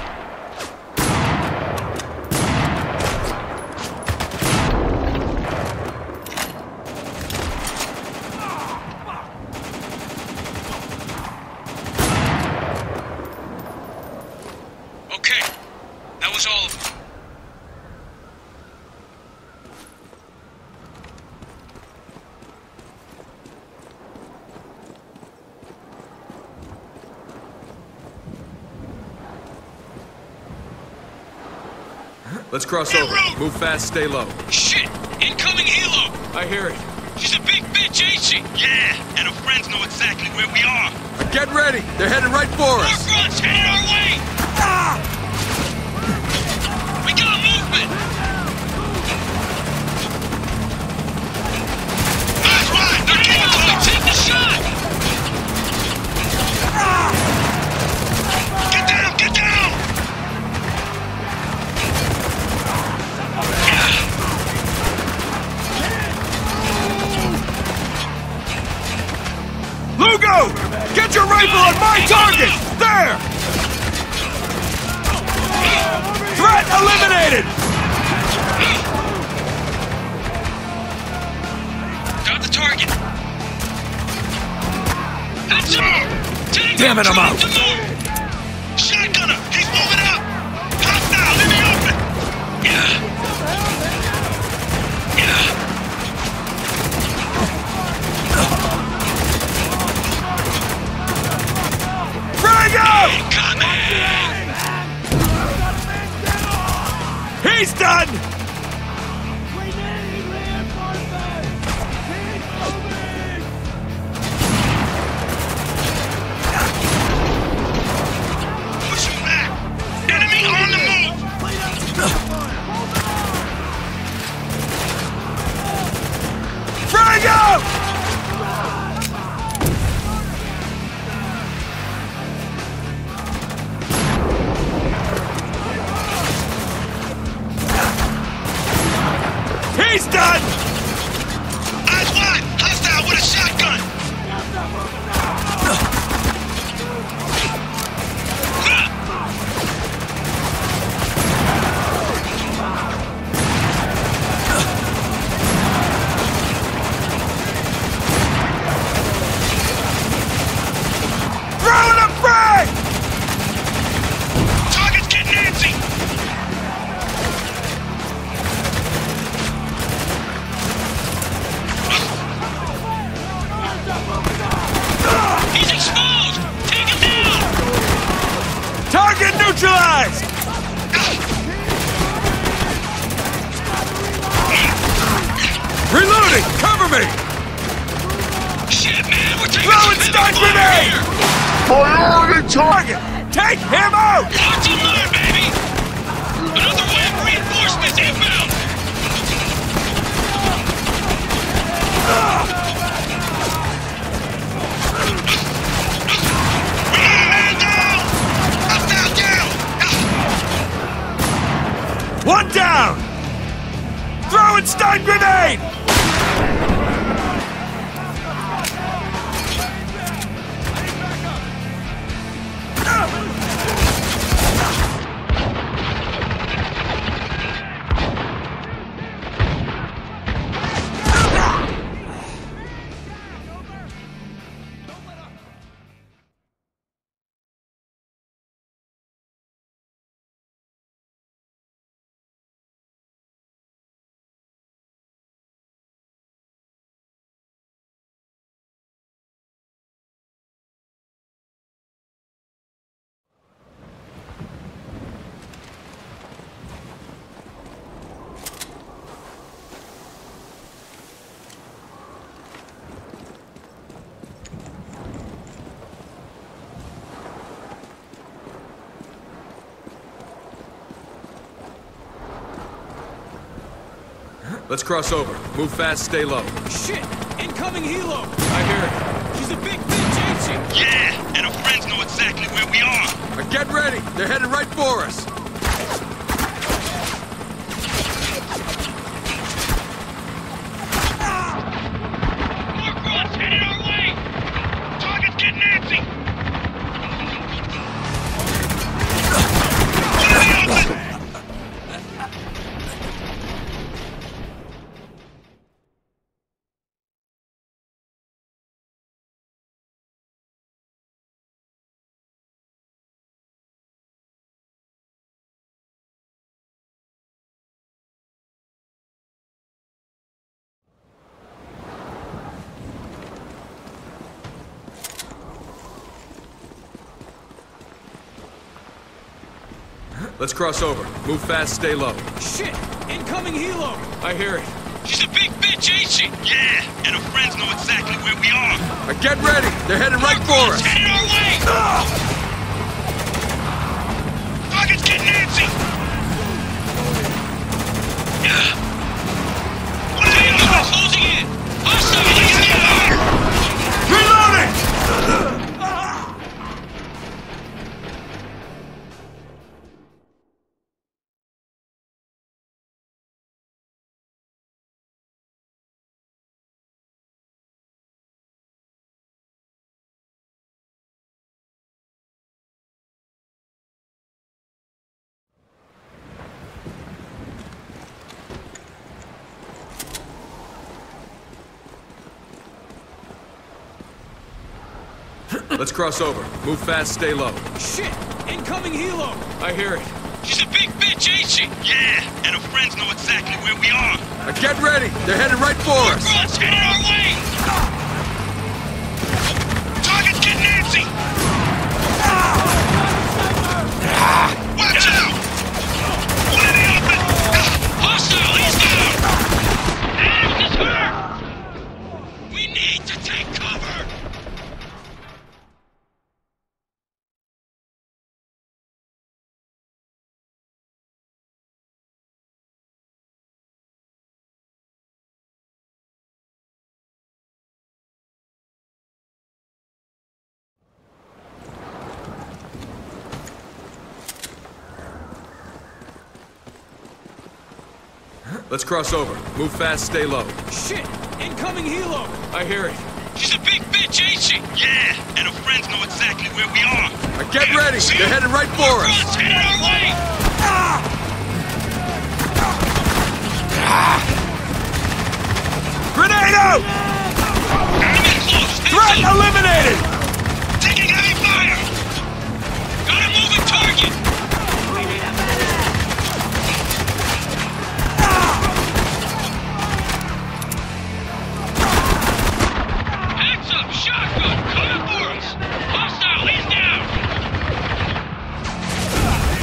Okay, that was all of them. Let's cross over. Move fast, stay low. Shit! Incoming helo! I hear it. She's a big bitch, ain't she? Yeah, and her friends know exactly where we are. Get ready. They're headed right for More us. grunts headed our way! We got movement! That's right! They're getting close! Take the shot! Get down! Get down! Lugo! Get your rifle on my target! There! Threat eliminated! Got the target! Heads up! Tango, Damn it, I'm trying out. to move! Shotgunner! He's moving up! Hostile in the open! Yeah! Yeah! Frag out! Incoming! He's done! Neutralized! Reloading! Cover me! Shit, man, we're taking Throw and stun grenade! Priority target! Take him out! Launch alert, baby! Another wave of reinforcements inbound! Man down! Hostile down! One down! Throw and stun grenade! Let's cross over. Move fast, stay low. Shit! Incoming helo! I hear it. She's a big bitch, ain't she? Yeah, and her friends know exactly where we are. Now get ready. They're headed right for us. More grunts headed our way! Target's getting antsy! Open! Let's cross over. Move fast, stay low. Shit! Incoming helo! I hear it. She's a big bitch, ain't she? Yeah, and her friends know exactly where we are. Now get ready. They're headed right for us. Headed our way! Target's getting antsy! What are they doing? Closing in! Hostile! Reloading! Let's cross over. Move fast, stay low. Shit! Incoming helo! I hear it. She's a big bitch, ain't she? Yeah, and her friends know exactly where we are. Now get ready. They're headed right for us. Grunts headed our way! Target's getting antsy! Watch out! One in the open! Hostile, he's down! Adams is hurt! We need to take cover! Let's cross over. Move fast, stay low. Shit! Incoming helo! I hear it. She's a big bitch, ain't she? Yeah, and her friends know exactly where we are. Now get ready. They're headed right for us. Grunts headed our way! Grenade out! Enemy close! Threat eliminated! Taking heavy fire! Got a moving target! Heads up! Shotgun! Coming for us! Hostile! He's down!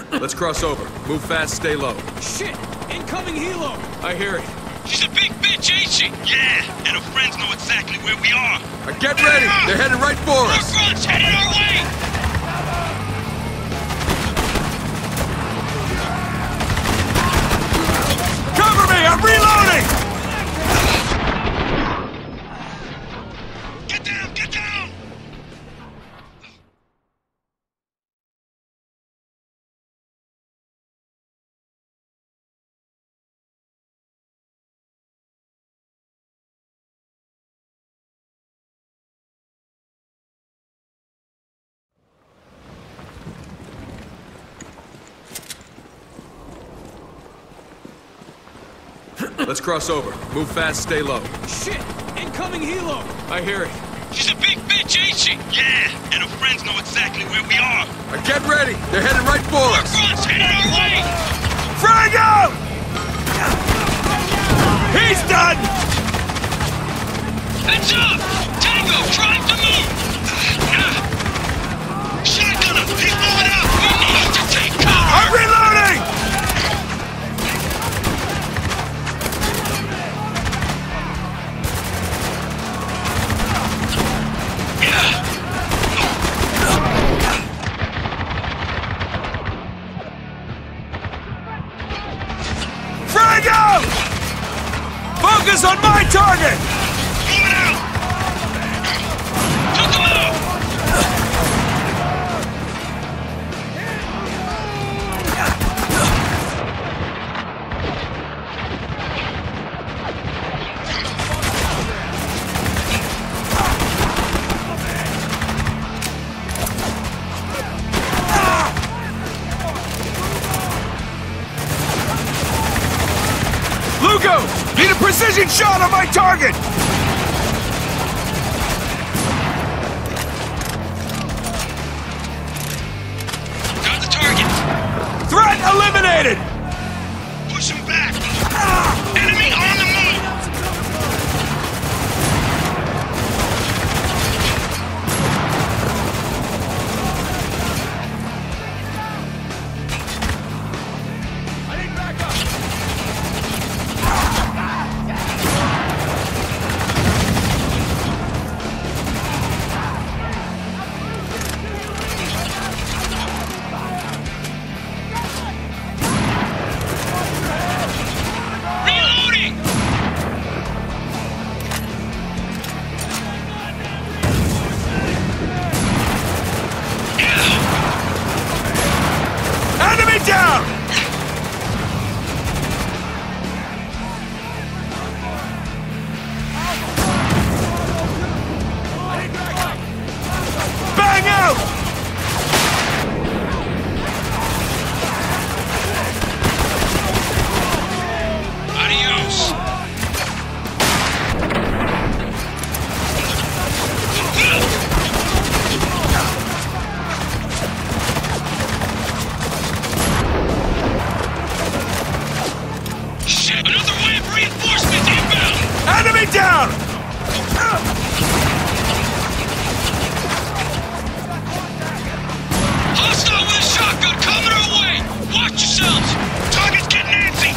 Let's cross over. Move fast, stay low. Shit! Incoming helo! I hear it. She's a big bitch, ain't she? Yeah, and her friends know exactly where we are. Get ready! They're headed right for us! Rock's headed our way! Cover me! I'm reloading! Get down! Get down! Let's cross over. Move fast, stay low. Shit! Incoming helo! I hear it. She's a big bitch, ain't she? Yeah, and her friends know exactly where we are. Get ready! They're headed right for us! Rock's headed our way! Frag out! He's done! Heads up! Tango, trying to move! Shotgunner, he's moving up! We need to take cover! I'm reloading! Frag out! Focus on my target! Moving out! Took him out! Lugo! Need a precision shot on my target! Got the target! Threat eliminated! Push him back! Enemy on the move! Reloading! Enemy down! Bang out! Adios! Shit, another wave of reinforcements inbound! Enemy down! Hostile with a shotgun coming our way! Watch yourselves! Target's getting antsy!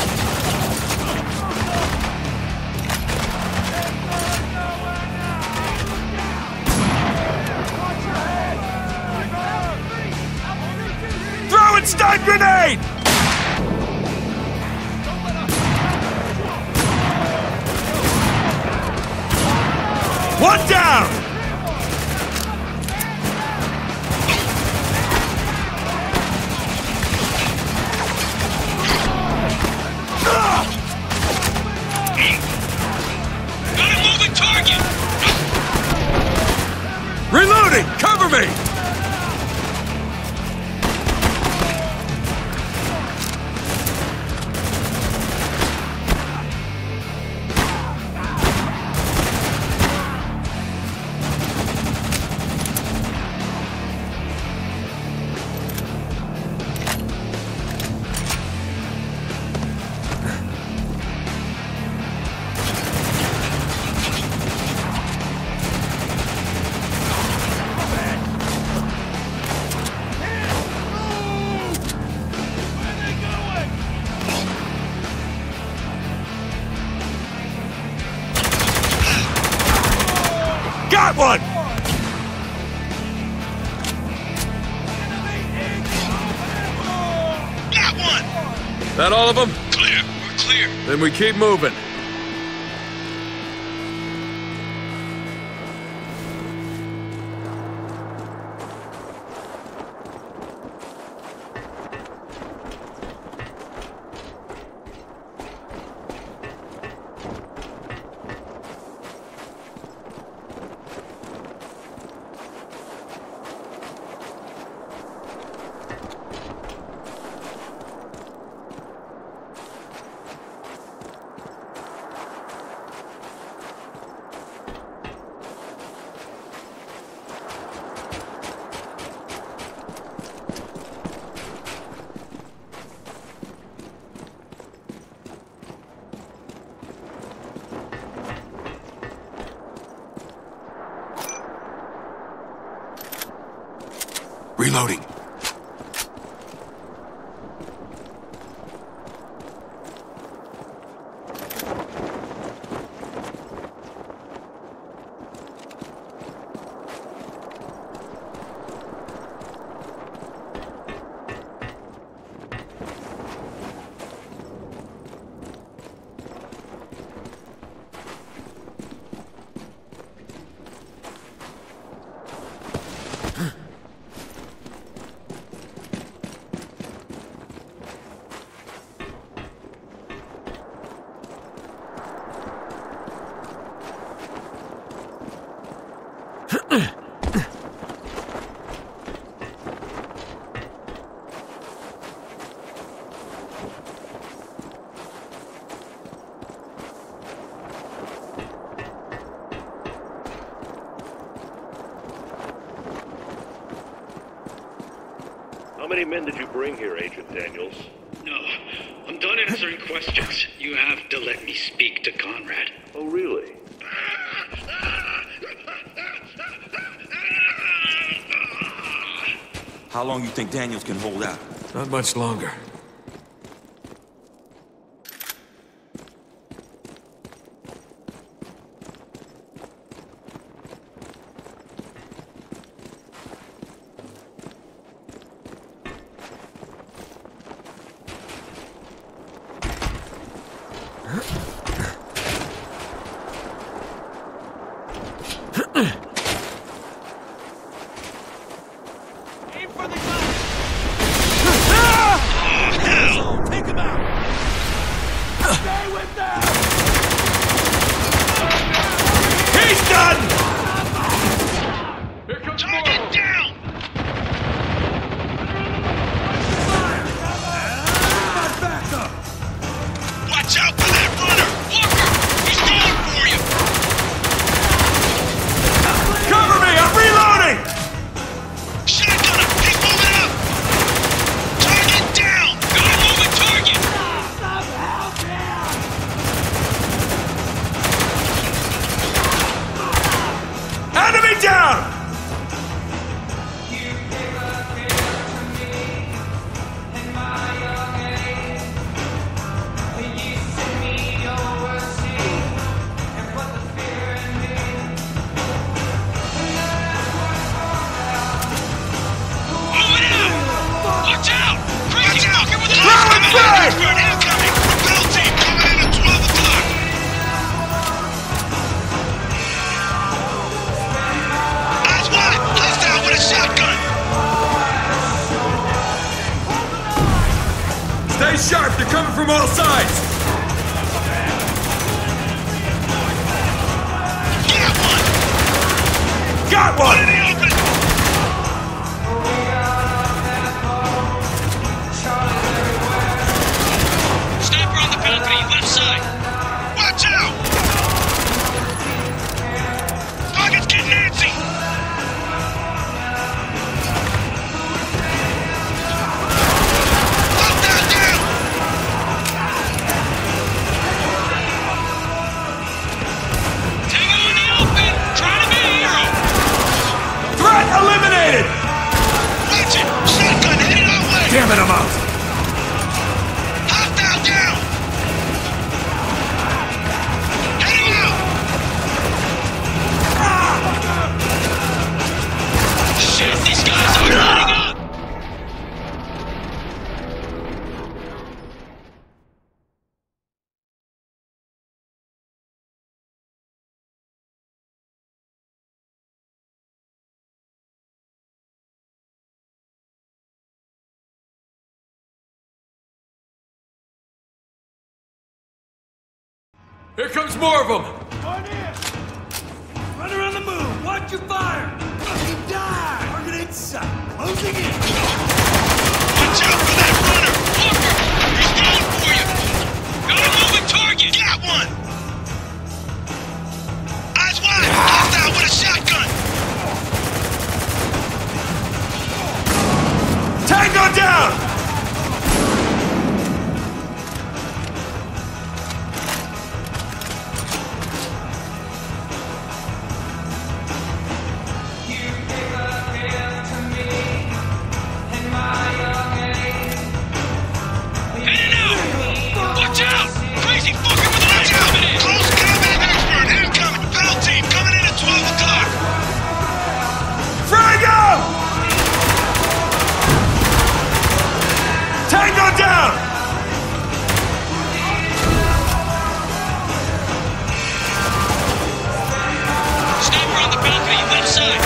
Throw and stun grenade! One down! Got a moving target! Reloading! Cover me! That all of them? Clear. We're clear. Then we keep moving. Reloading. How many men did you bring here, Agent Daniels? No, I'm done answering questions. You have to let me speak to Conrad. Oh, really? How long you think Daniels can hold out? Not much longer. Sharp, they're coming from all sides! Got one! In the open! Sniper on the balcony, left side! Watch out! Target's getting antsy! Here comes more of them! Run around the move! Watch your fire! Fucking die! Target in sight! Closing in! Watch out for that runner! Walker! He's going for you! Got a moving target! Got one! Eyes wide! Hostile with a shotgun! Tango down! Watch out! Crazy fucker with lights coming in! Close combat expert incoming! Battle team coming in at 12 o'clock! Frag out! Tango down! Sniper on the balcony, left side!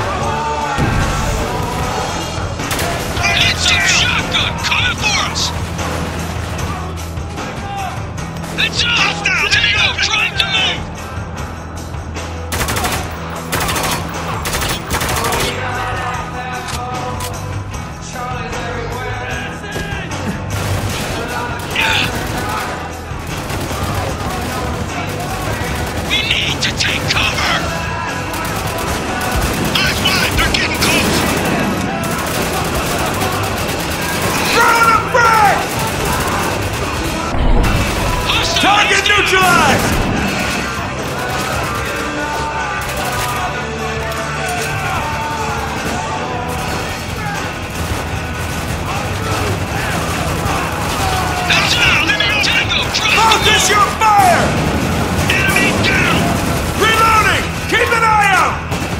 Heads up, shotgun! Coming for us! Heads up! Hostile! Tango! Trying to move! We need to take cover! Eyes wide! They're getting close! Throwing a frag! Target neutralized! Heads out! Tango! Focus your fire! Enemy down! Reloading! Keep an eye out!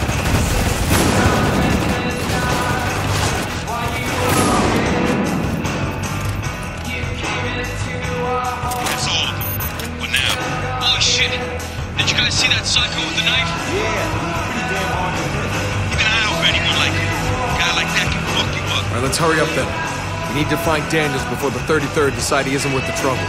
That's all of them. What now? Holy shit! Did you guys see that psycho with the knife? Yeah, pretty damn hard to hit. Keep an eye out for anyone like him. A guy like that can fuck you up. Alright, let's hurry up then. We need to find Daniels before the 33rd decide he isn't worth the trouble.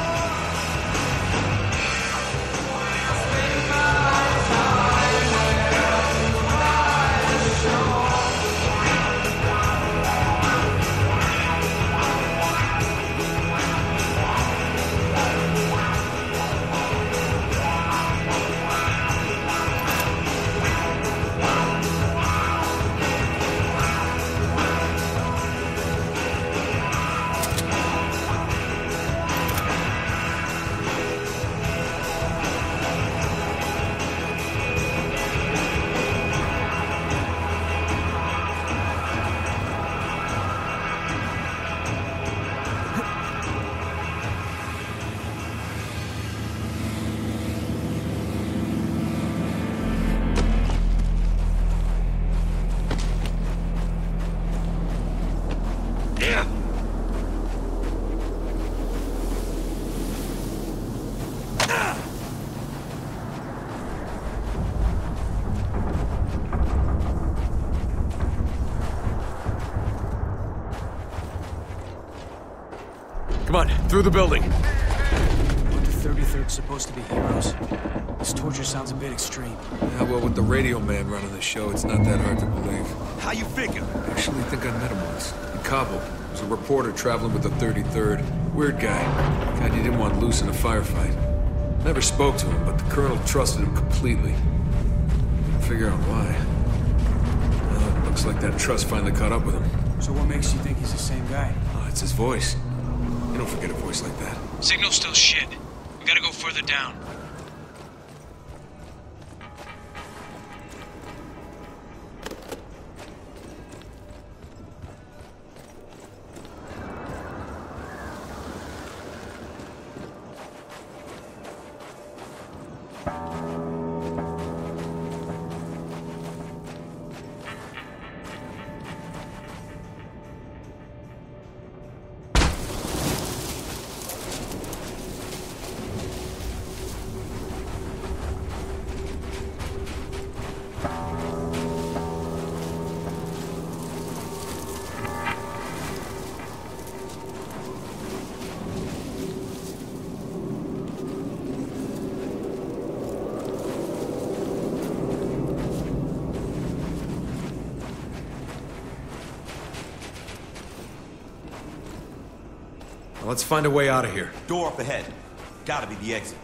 Come on, through the building. Aren't the 33rd supposed to be heroes? This torture sounds a bit extreme. Yeah, well, with the radio man running the show, it's not that hard to believe. How you figure? I actually think I met him once. In Kabul. He was a reporter traveling with the 33rd. Weird guy. Kind you didn't want loose in a firefight. Never spoke to him, but the colonel trusted him completely. Figure out why. Well, it looks like that trust finally caught up with him. So what makes you think he's the same guy? Oh, it's his voice. You don't forget a voice like that. Signal's still shit. We gotta go further down. Let's find a way out of here. Door up ahead. Gotta be the exit.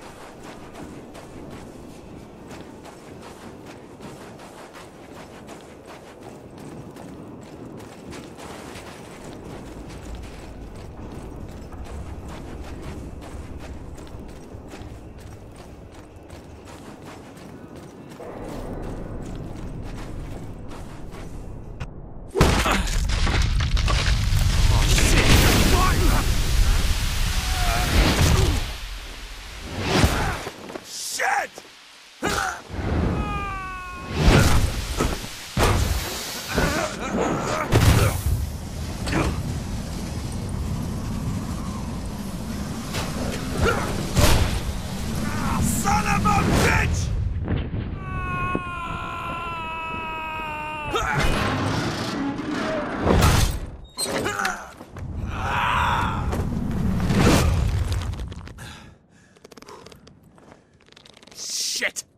Shit!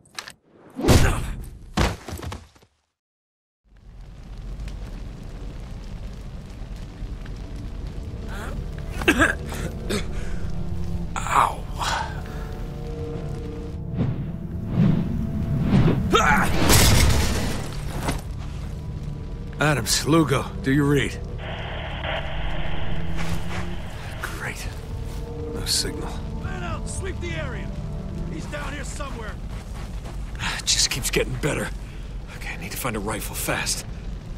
Ow. Adams, Lugo, do you read? Great. No signal. Man out! Sweep the area! He's down here somewhere! It just keeps getting better. Okay, I need to find a rifle fast.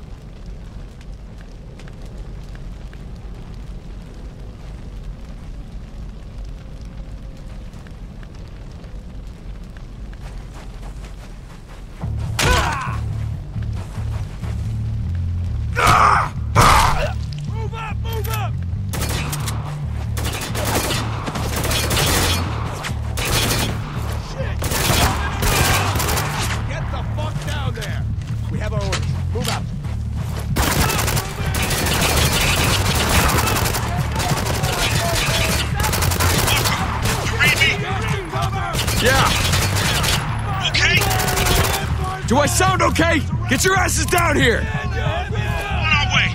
Do I sound okay? Get your asses down here! On our way!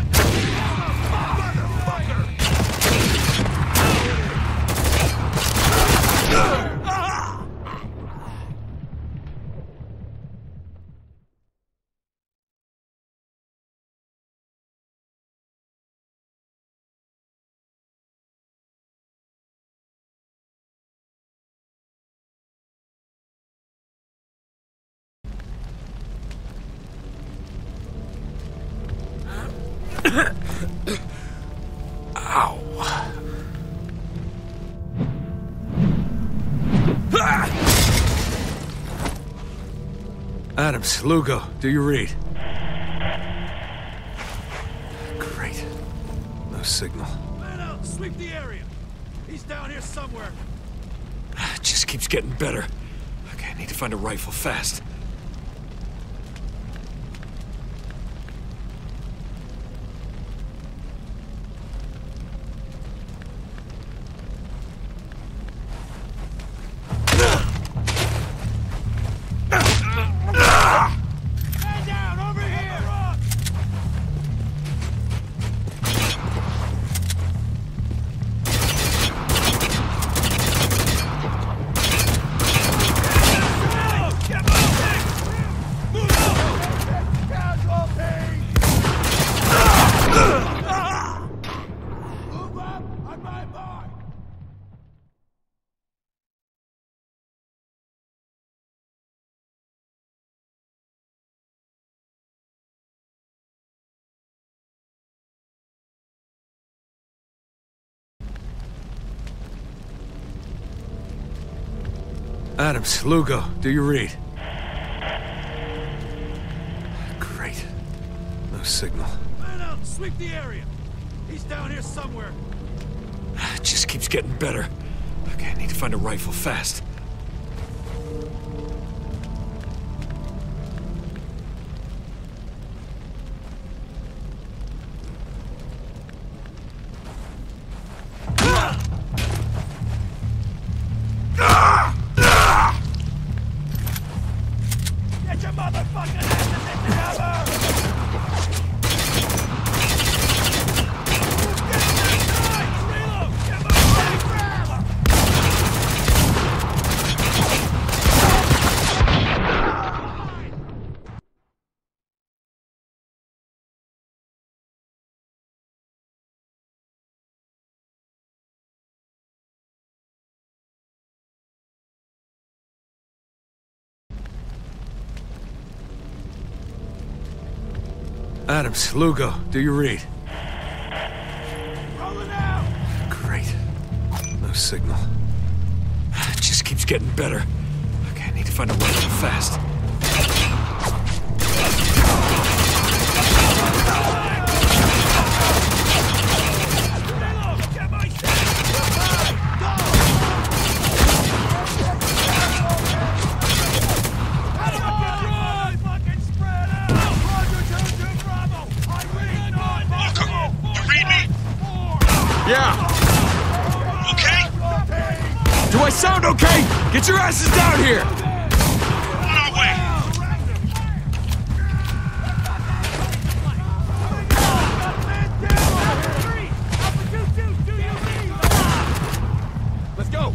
Ow. Adams, Lugo, do you read? Great. No signal. Man out! Sweep the area! He's down here somewhere! It just keeps getting better. Okay, I need to find a rifle fast. Adams, Lugo, do you read? Great. No signal. Man out! Sweep the area! He's down here somewhere! It just keeps getting better. Okay, I need to find a rifle fast. Adams, Lugo, do your read. Rolling out! Great. No signal. It just keeps getting better. Okay, I need to find a way to go fast. Yeah! Okay? Do I sound okay? Get your asses down here! On our way! Let's go!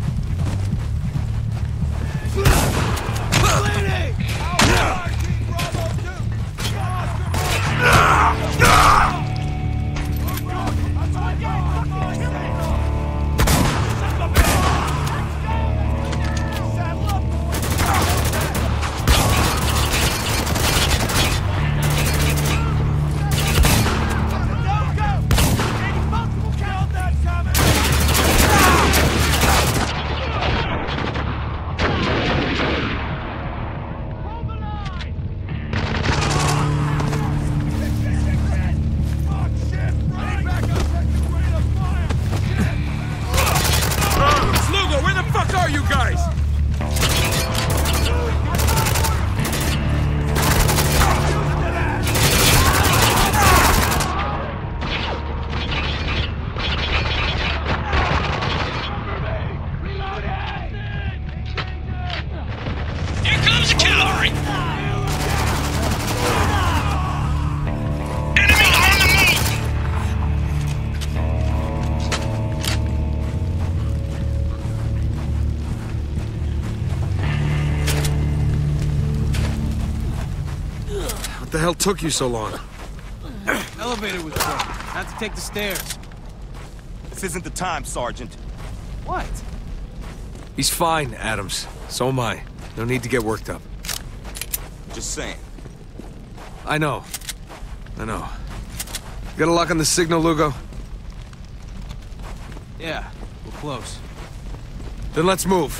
What the hell took you so long? Elevator was broke. Had to take the stairs. This isn't the time, Sergeant. What? He's fine, Adams. So am I. No need to get worked up. Just saying. I know. You got a lock on the signal, Lugo? Yeah, we're close. Then let's move.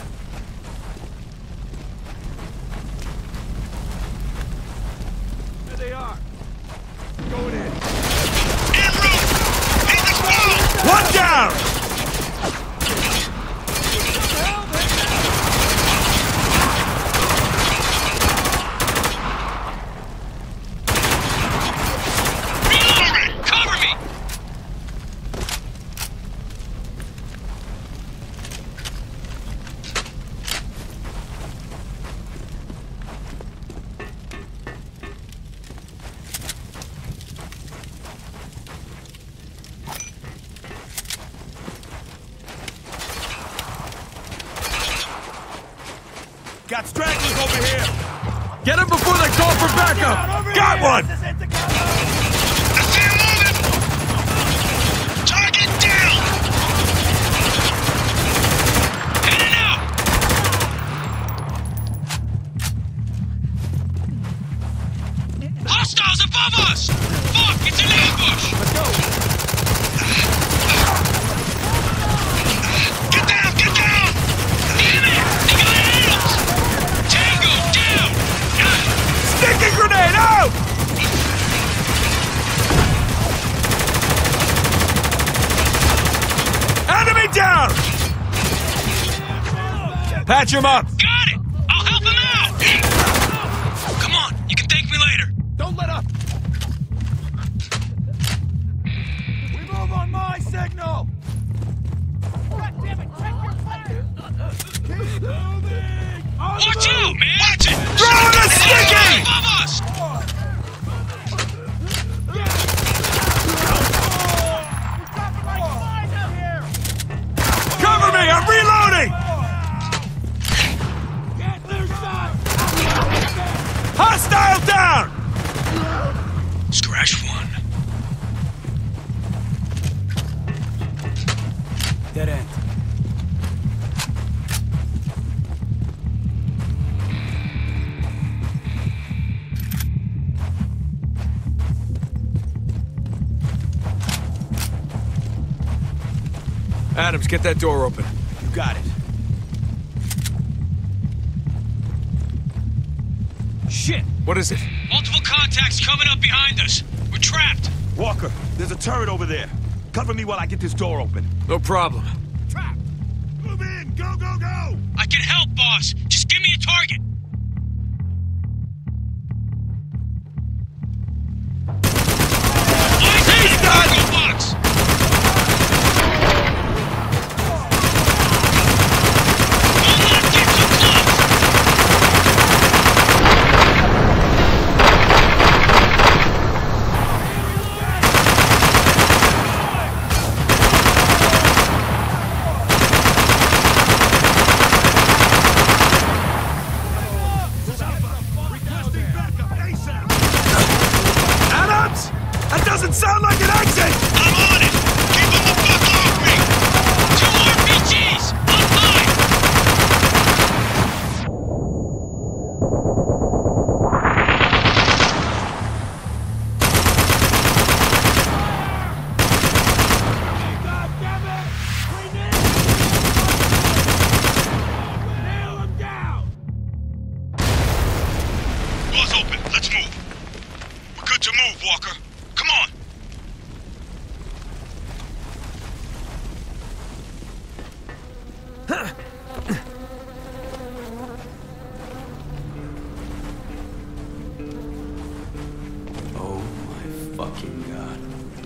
There they are. Going in. En route! Hit this wall! One down! Reloading! Cover me! Got stragglers over here! Get them before they call for backup! Got one! I see him moving! Target down! Heading out! Hostiles above us! Fuck, it's an ambush! Let's go! Get down, get down! Damn it! They got handles! Tango down! Sticky grenade out! Enemy down! Patch him up! Got it! I'll help him out! Come on, you can thank me later. Don't let up! We move on my signal! God damn it, check your fire! Keep moving! Watch out, man! Watch it! Throw the sticky! Above us! Cover me! I'm reloading! Hostile down! Scratch one. Dead end. Adams, get that door open. You got it. Shit! What is it? Multiple contacts coming up behind us. We're trapped. Walker, there's a turret over there. Cover me while I get this door open. No problem. Trapped! Move in! Go, go, go! I can help, boss. Just give me a target. He's done! Cargo box! Don't let him get too close! Adams! That doesn't sound like an exit! I'm on it! Keep him the fuck off me! 2 RPGs! On mine! God damn it! We need nail him down! Door's open. Let's move. We're good to move, Walker. Come on. Oh my fucking god.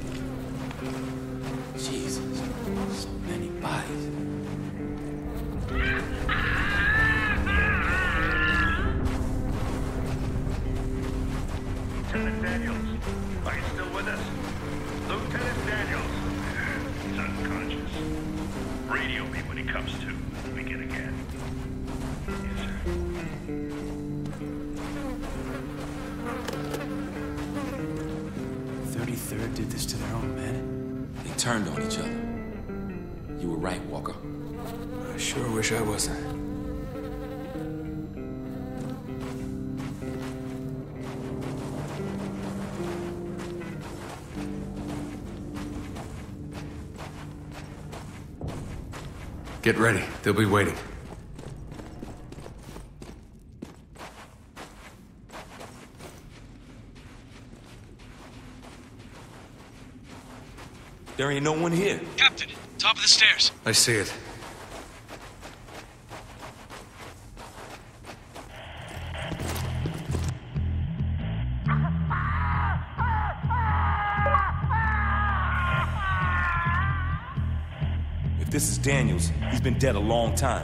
Jesus. So many bodies. Lieutenant Daniels, are you still with us? Lieutenant Daniels. He's unconscious. Radio me when he comes to. Begin again. Yes, sir. 33rd did this to their own men. They turned on each other. You were right, Walker. I sure wish I wasn't. Get ready. They'll be waiting. There ain't no one here. Captain, top of the stairs. I see it. If this is Daniels, he's been dead a long time.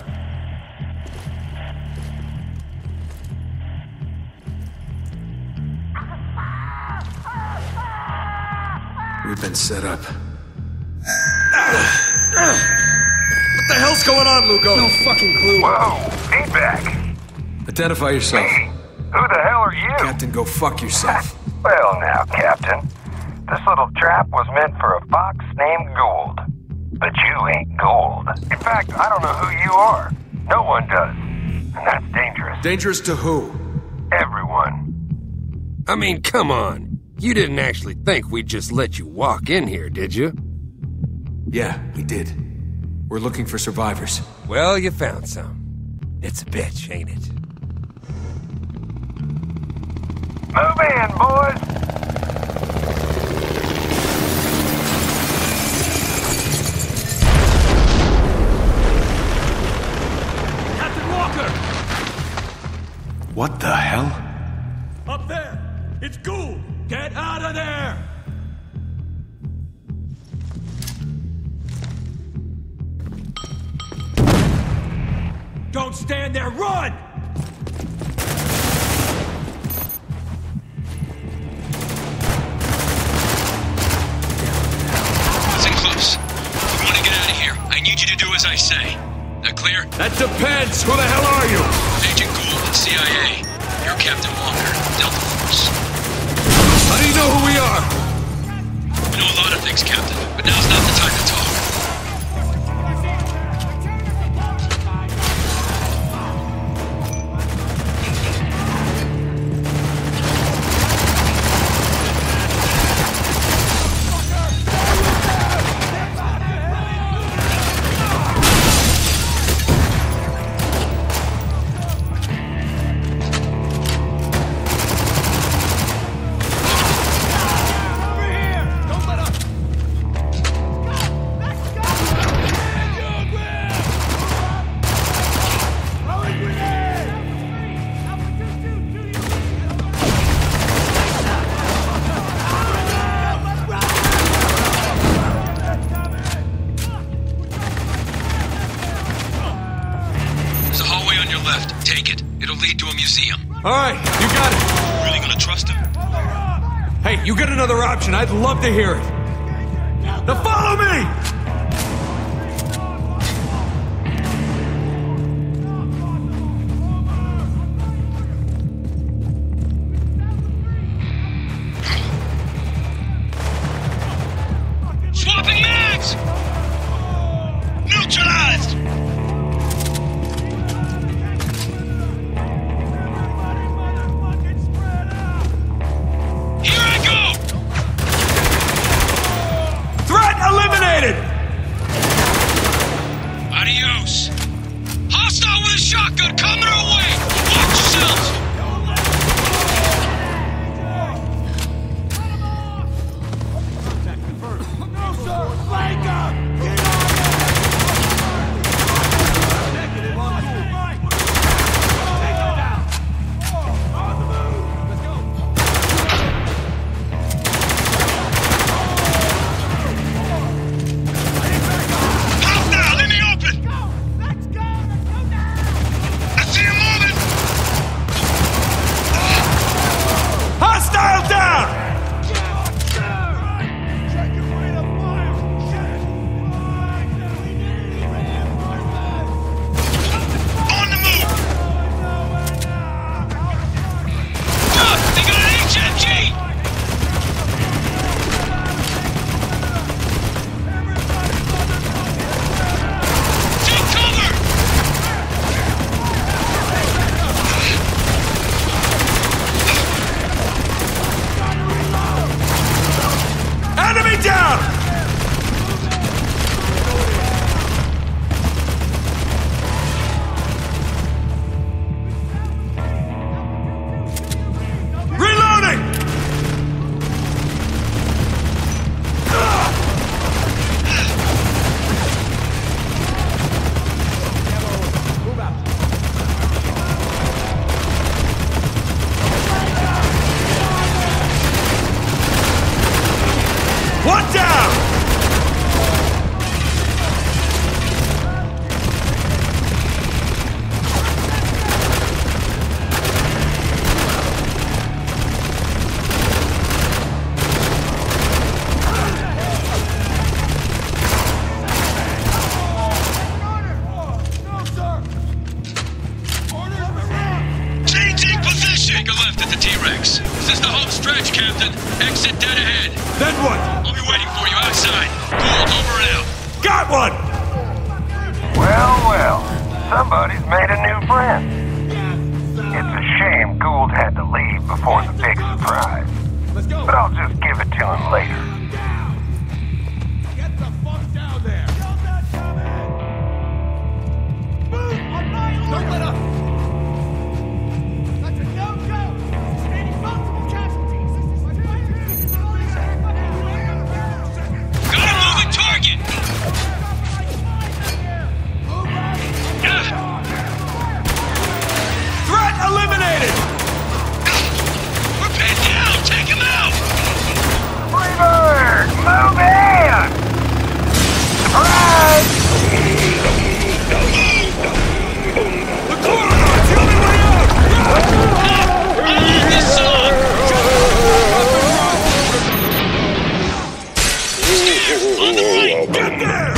We've been set up. What the hell's going on, Lugo? No fucking clue. Whoa, feedback. Identify yourself. Who the hell are you? Captain, go fuck yourself. Well now, Captain. This little trap was meant for a fox named Gould. But you ain't Gould. In fact, I don't know who you are. No one does. And that's dangerous. Dangerous to who? Everyone. I mean, come on. You didn't actually think we'd just let you walk in here, did you? Yeah, we did. We're looking for survivors. Well, you found some. It's a bitch, ain't it? Move in, boys! Captain Walker! What the hell? Up there! It's Gould! Get out of there! Don't stand there! Run! Listen close. If we want to get out of here, I need you to do as I say. That clear? That depends! Who the hell are you? Agent Gould at C.I.A. You're Captain Walker, Delta Force. How do you know who we are? We know a lot of things, Captain, but now's not the time to talk. lead to a museum. All right, you got it. Really gonna trust him? Hey, you got another option. I'd love to hear it. Now follow me! Swapping mags! Neutralized! Here I go! Threat eliminated! Adios. Hostile with a shotgun coming our way! Watch yourselves! No, sir! Flank up! Get on Negative on the right! Take it down! On the move! Let's go! Hostile in the open! Let's go! Let's go now! I see him moving! Hostile down! Check your rate of fire! Shit! We need reinforcements! On the move! Duck! They got an HMG! Take cover! Enemy down! Reloading! One down! No, sir! Orders around! Changing position! Take a left at the T-Rex. This is the home stretch, Captain. Exit dead ahead. Then what? I'll be waiting for you outside. Gould, over and out. Got one! Well, somebody's made a new friend. It's a shame Gould had to leave before the big surprise. But I'll just give it to him later. Get the fuck down there! Move on my order! Don't let up! That's a no-go! Sustaining multiple casualties! Got a moving target! Threat eliminated! We're pinned down! Take him out! Freebird, move in! Surprise! The corridor! It's the only way out! I love this song! Stairs, on the right! Get there!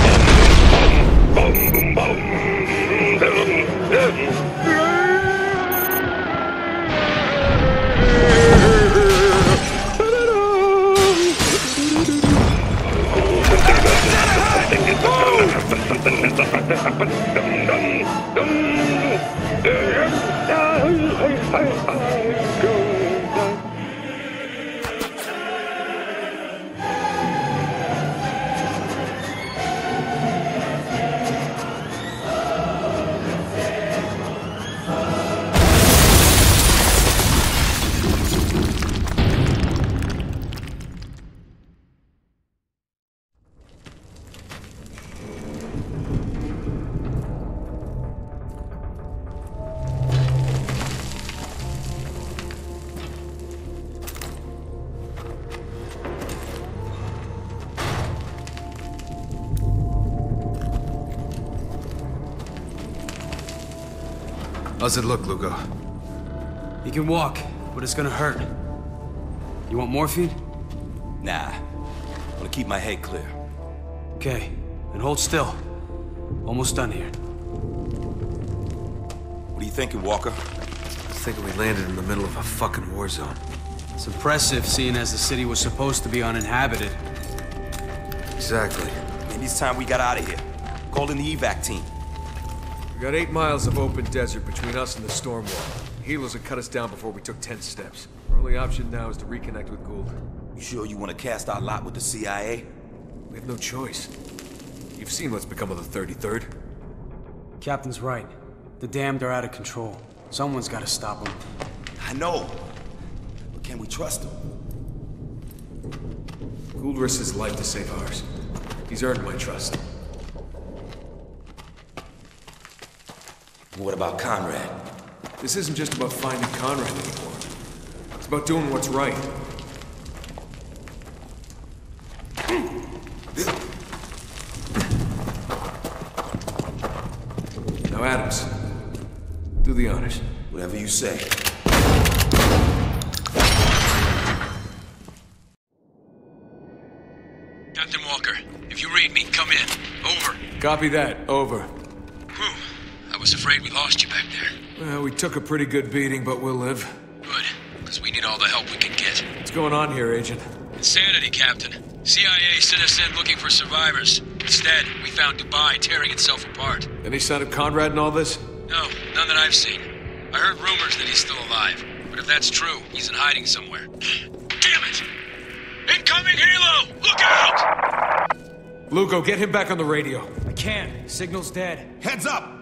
How's it look, Lugo? You can walk, but it's gonna hurt. You want morphine? Nah. I wanna keep my head clear. Okay, then hold still. Almost done here. What are you thinking, Walker? I'm thinking we landed in the middle of a fucking war zone. It's impressive, seeing as the city was supposed to be uninhabited. Exactly. Maybe it's time we got out of here. Call in the evac team. We got 8 miles of open desert between us and the storm wall. Helos had cut us down before we took 10 steps. Our only option now is to reconnect with Gould. You sure you want to cast our lot with the C.I.A.? We have no choice. You've seen what's become of the 33rd. Captain's right. The damned are out of control. Someone's got to stop them. I know. But can we trust him? Gould risked his life to save ours. He's earned my trust. What about Conrad? This isn't just about finding Conrad anymore. It's about doing what's right. Now, Adams, do the honors. Whatever you say. Captain Walker, if you read me, come in. Over. Copy that. Over. Whew. I was afraid we lost you back there. Well, we took a pretty good beating, but we'll live. Good, because we need all the help we can get. What's going on here, Agent? Insanity, Captain. C.I.A. sent us in looking for survivors. Instead, we found Dubai tearing itself apart. Any sign of Conrad in all this? No, none that I've seen. I heard rumors that he's still alive. But if that's true, he's in hiding somewhere. Damn it! Incoming helo! Look out! Lugo, get him back on the radio. I can't. Signal's dead. Heads up!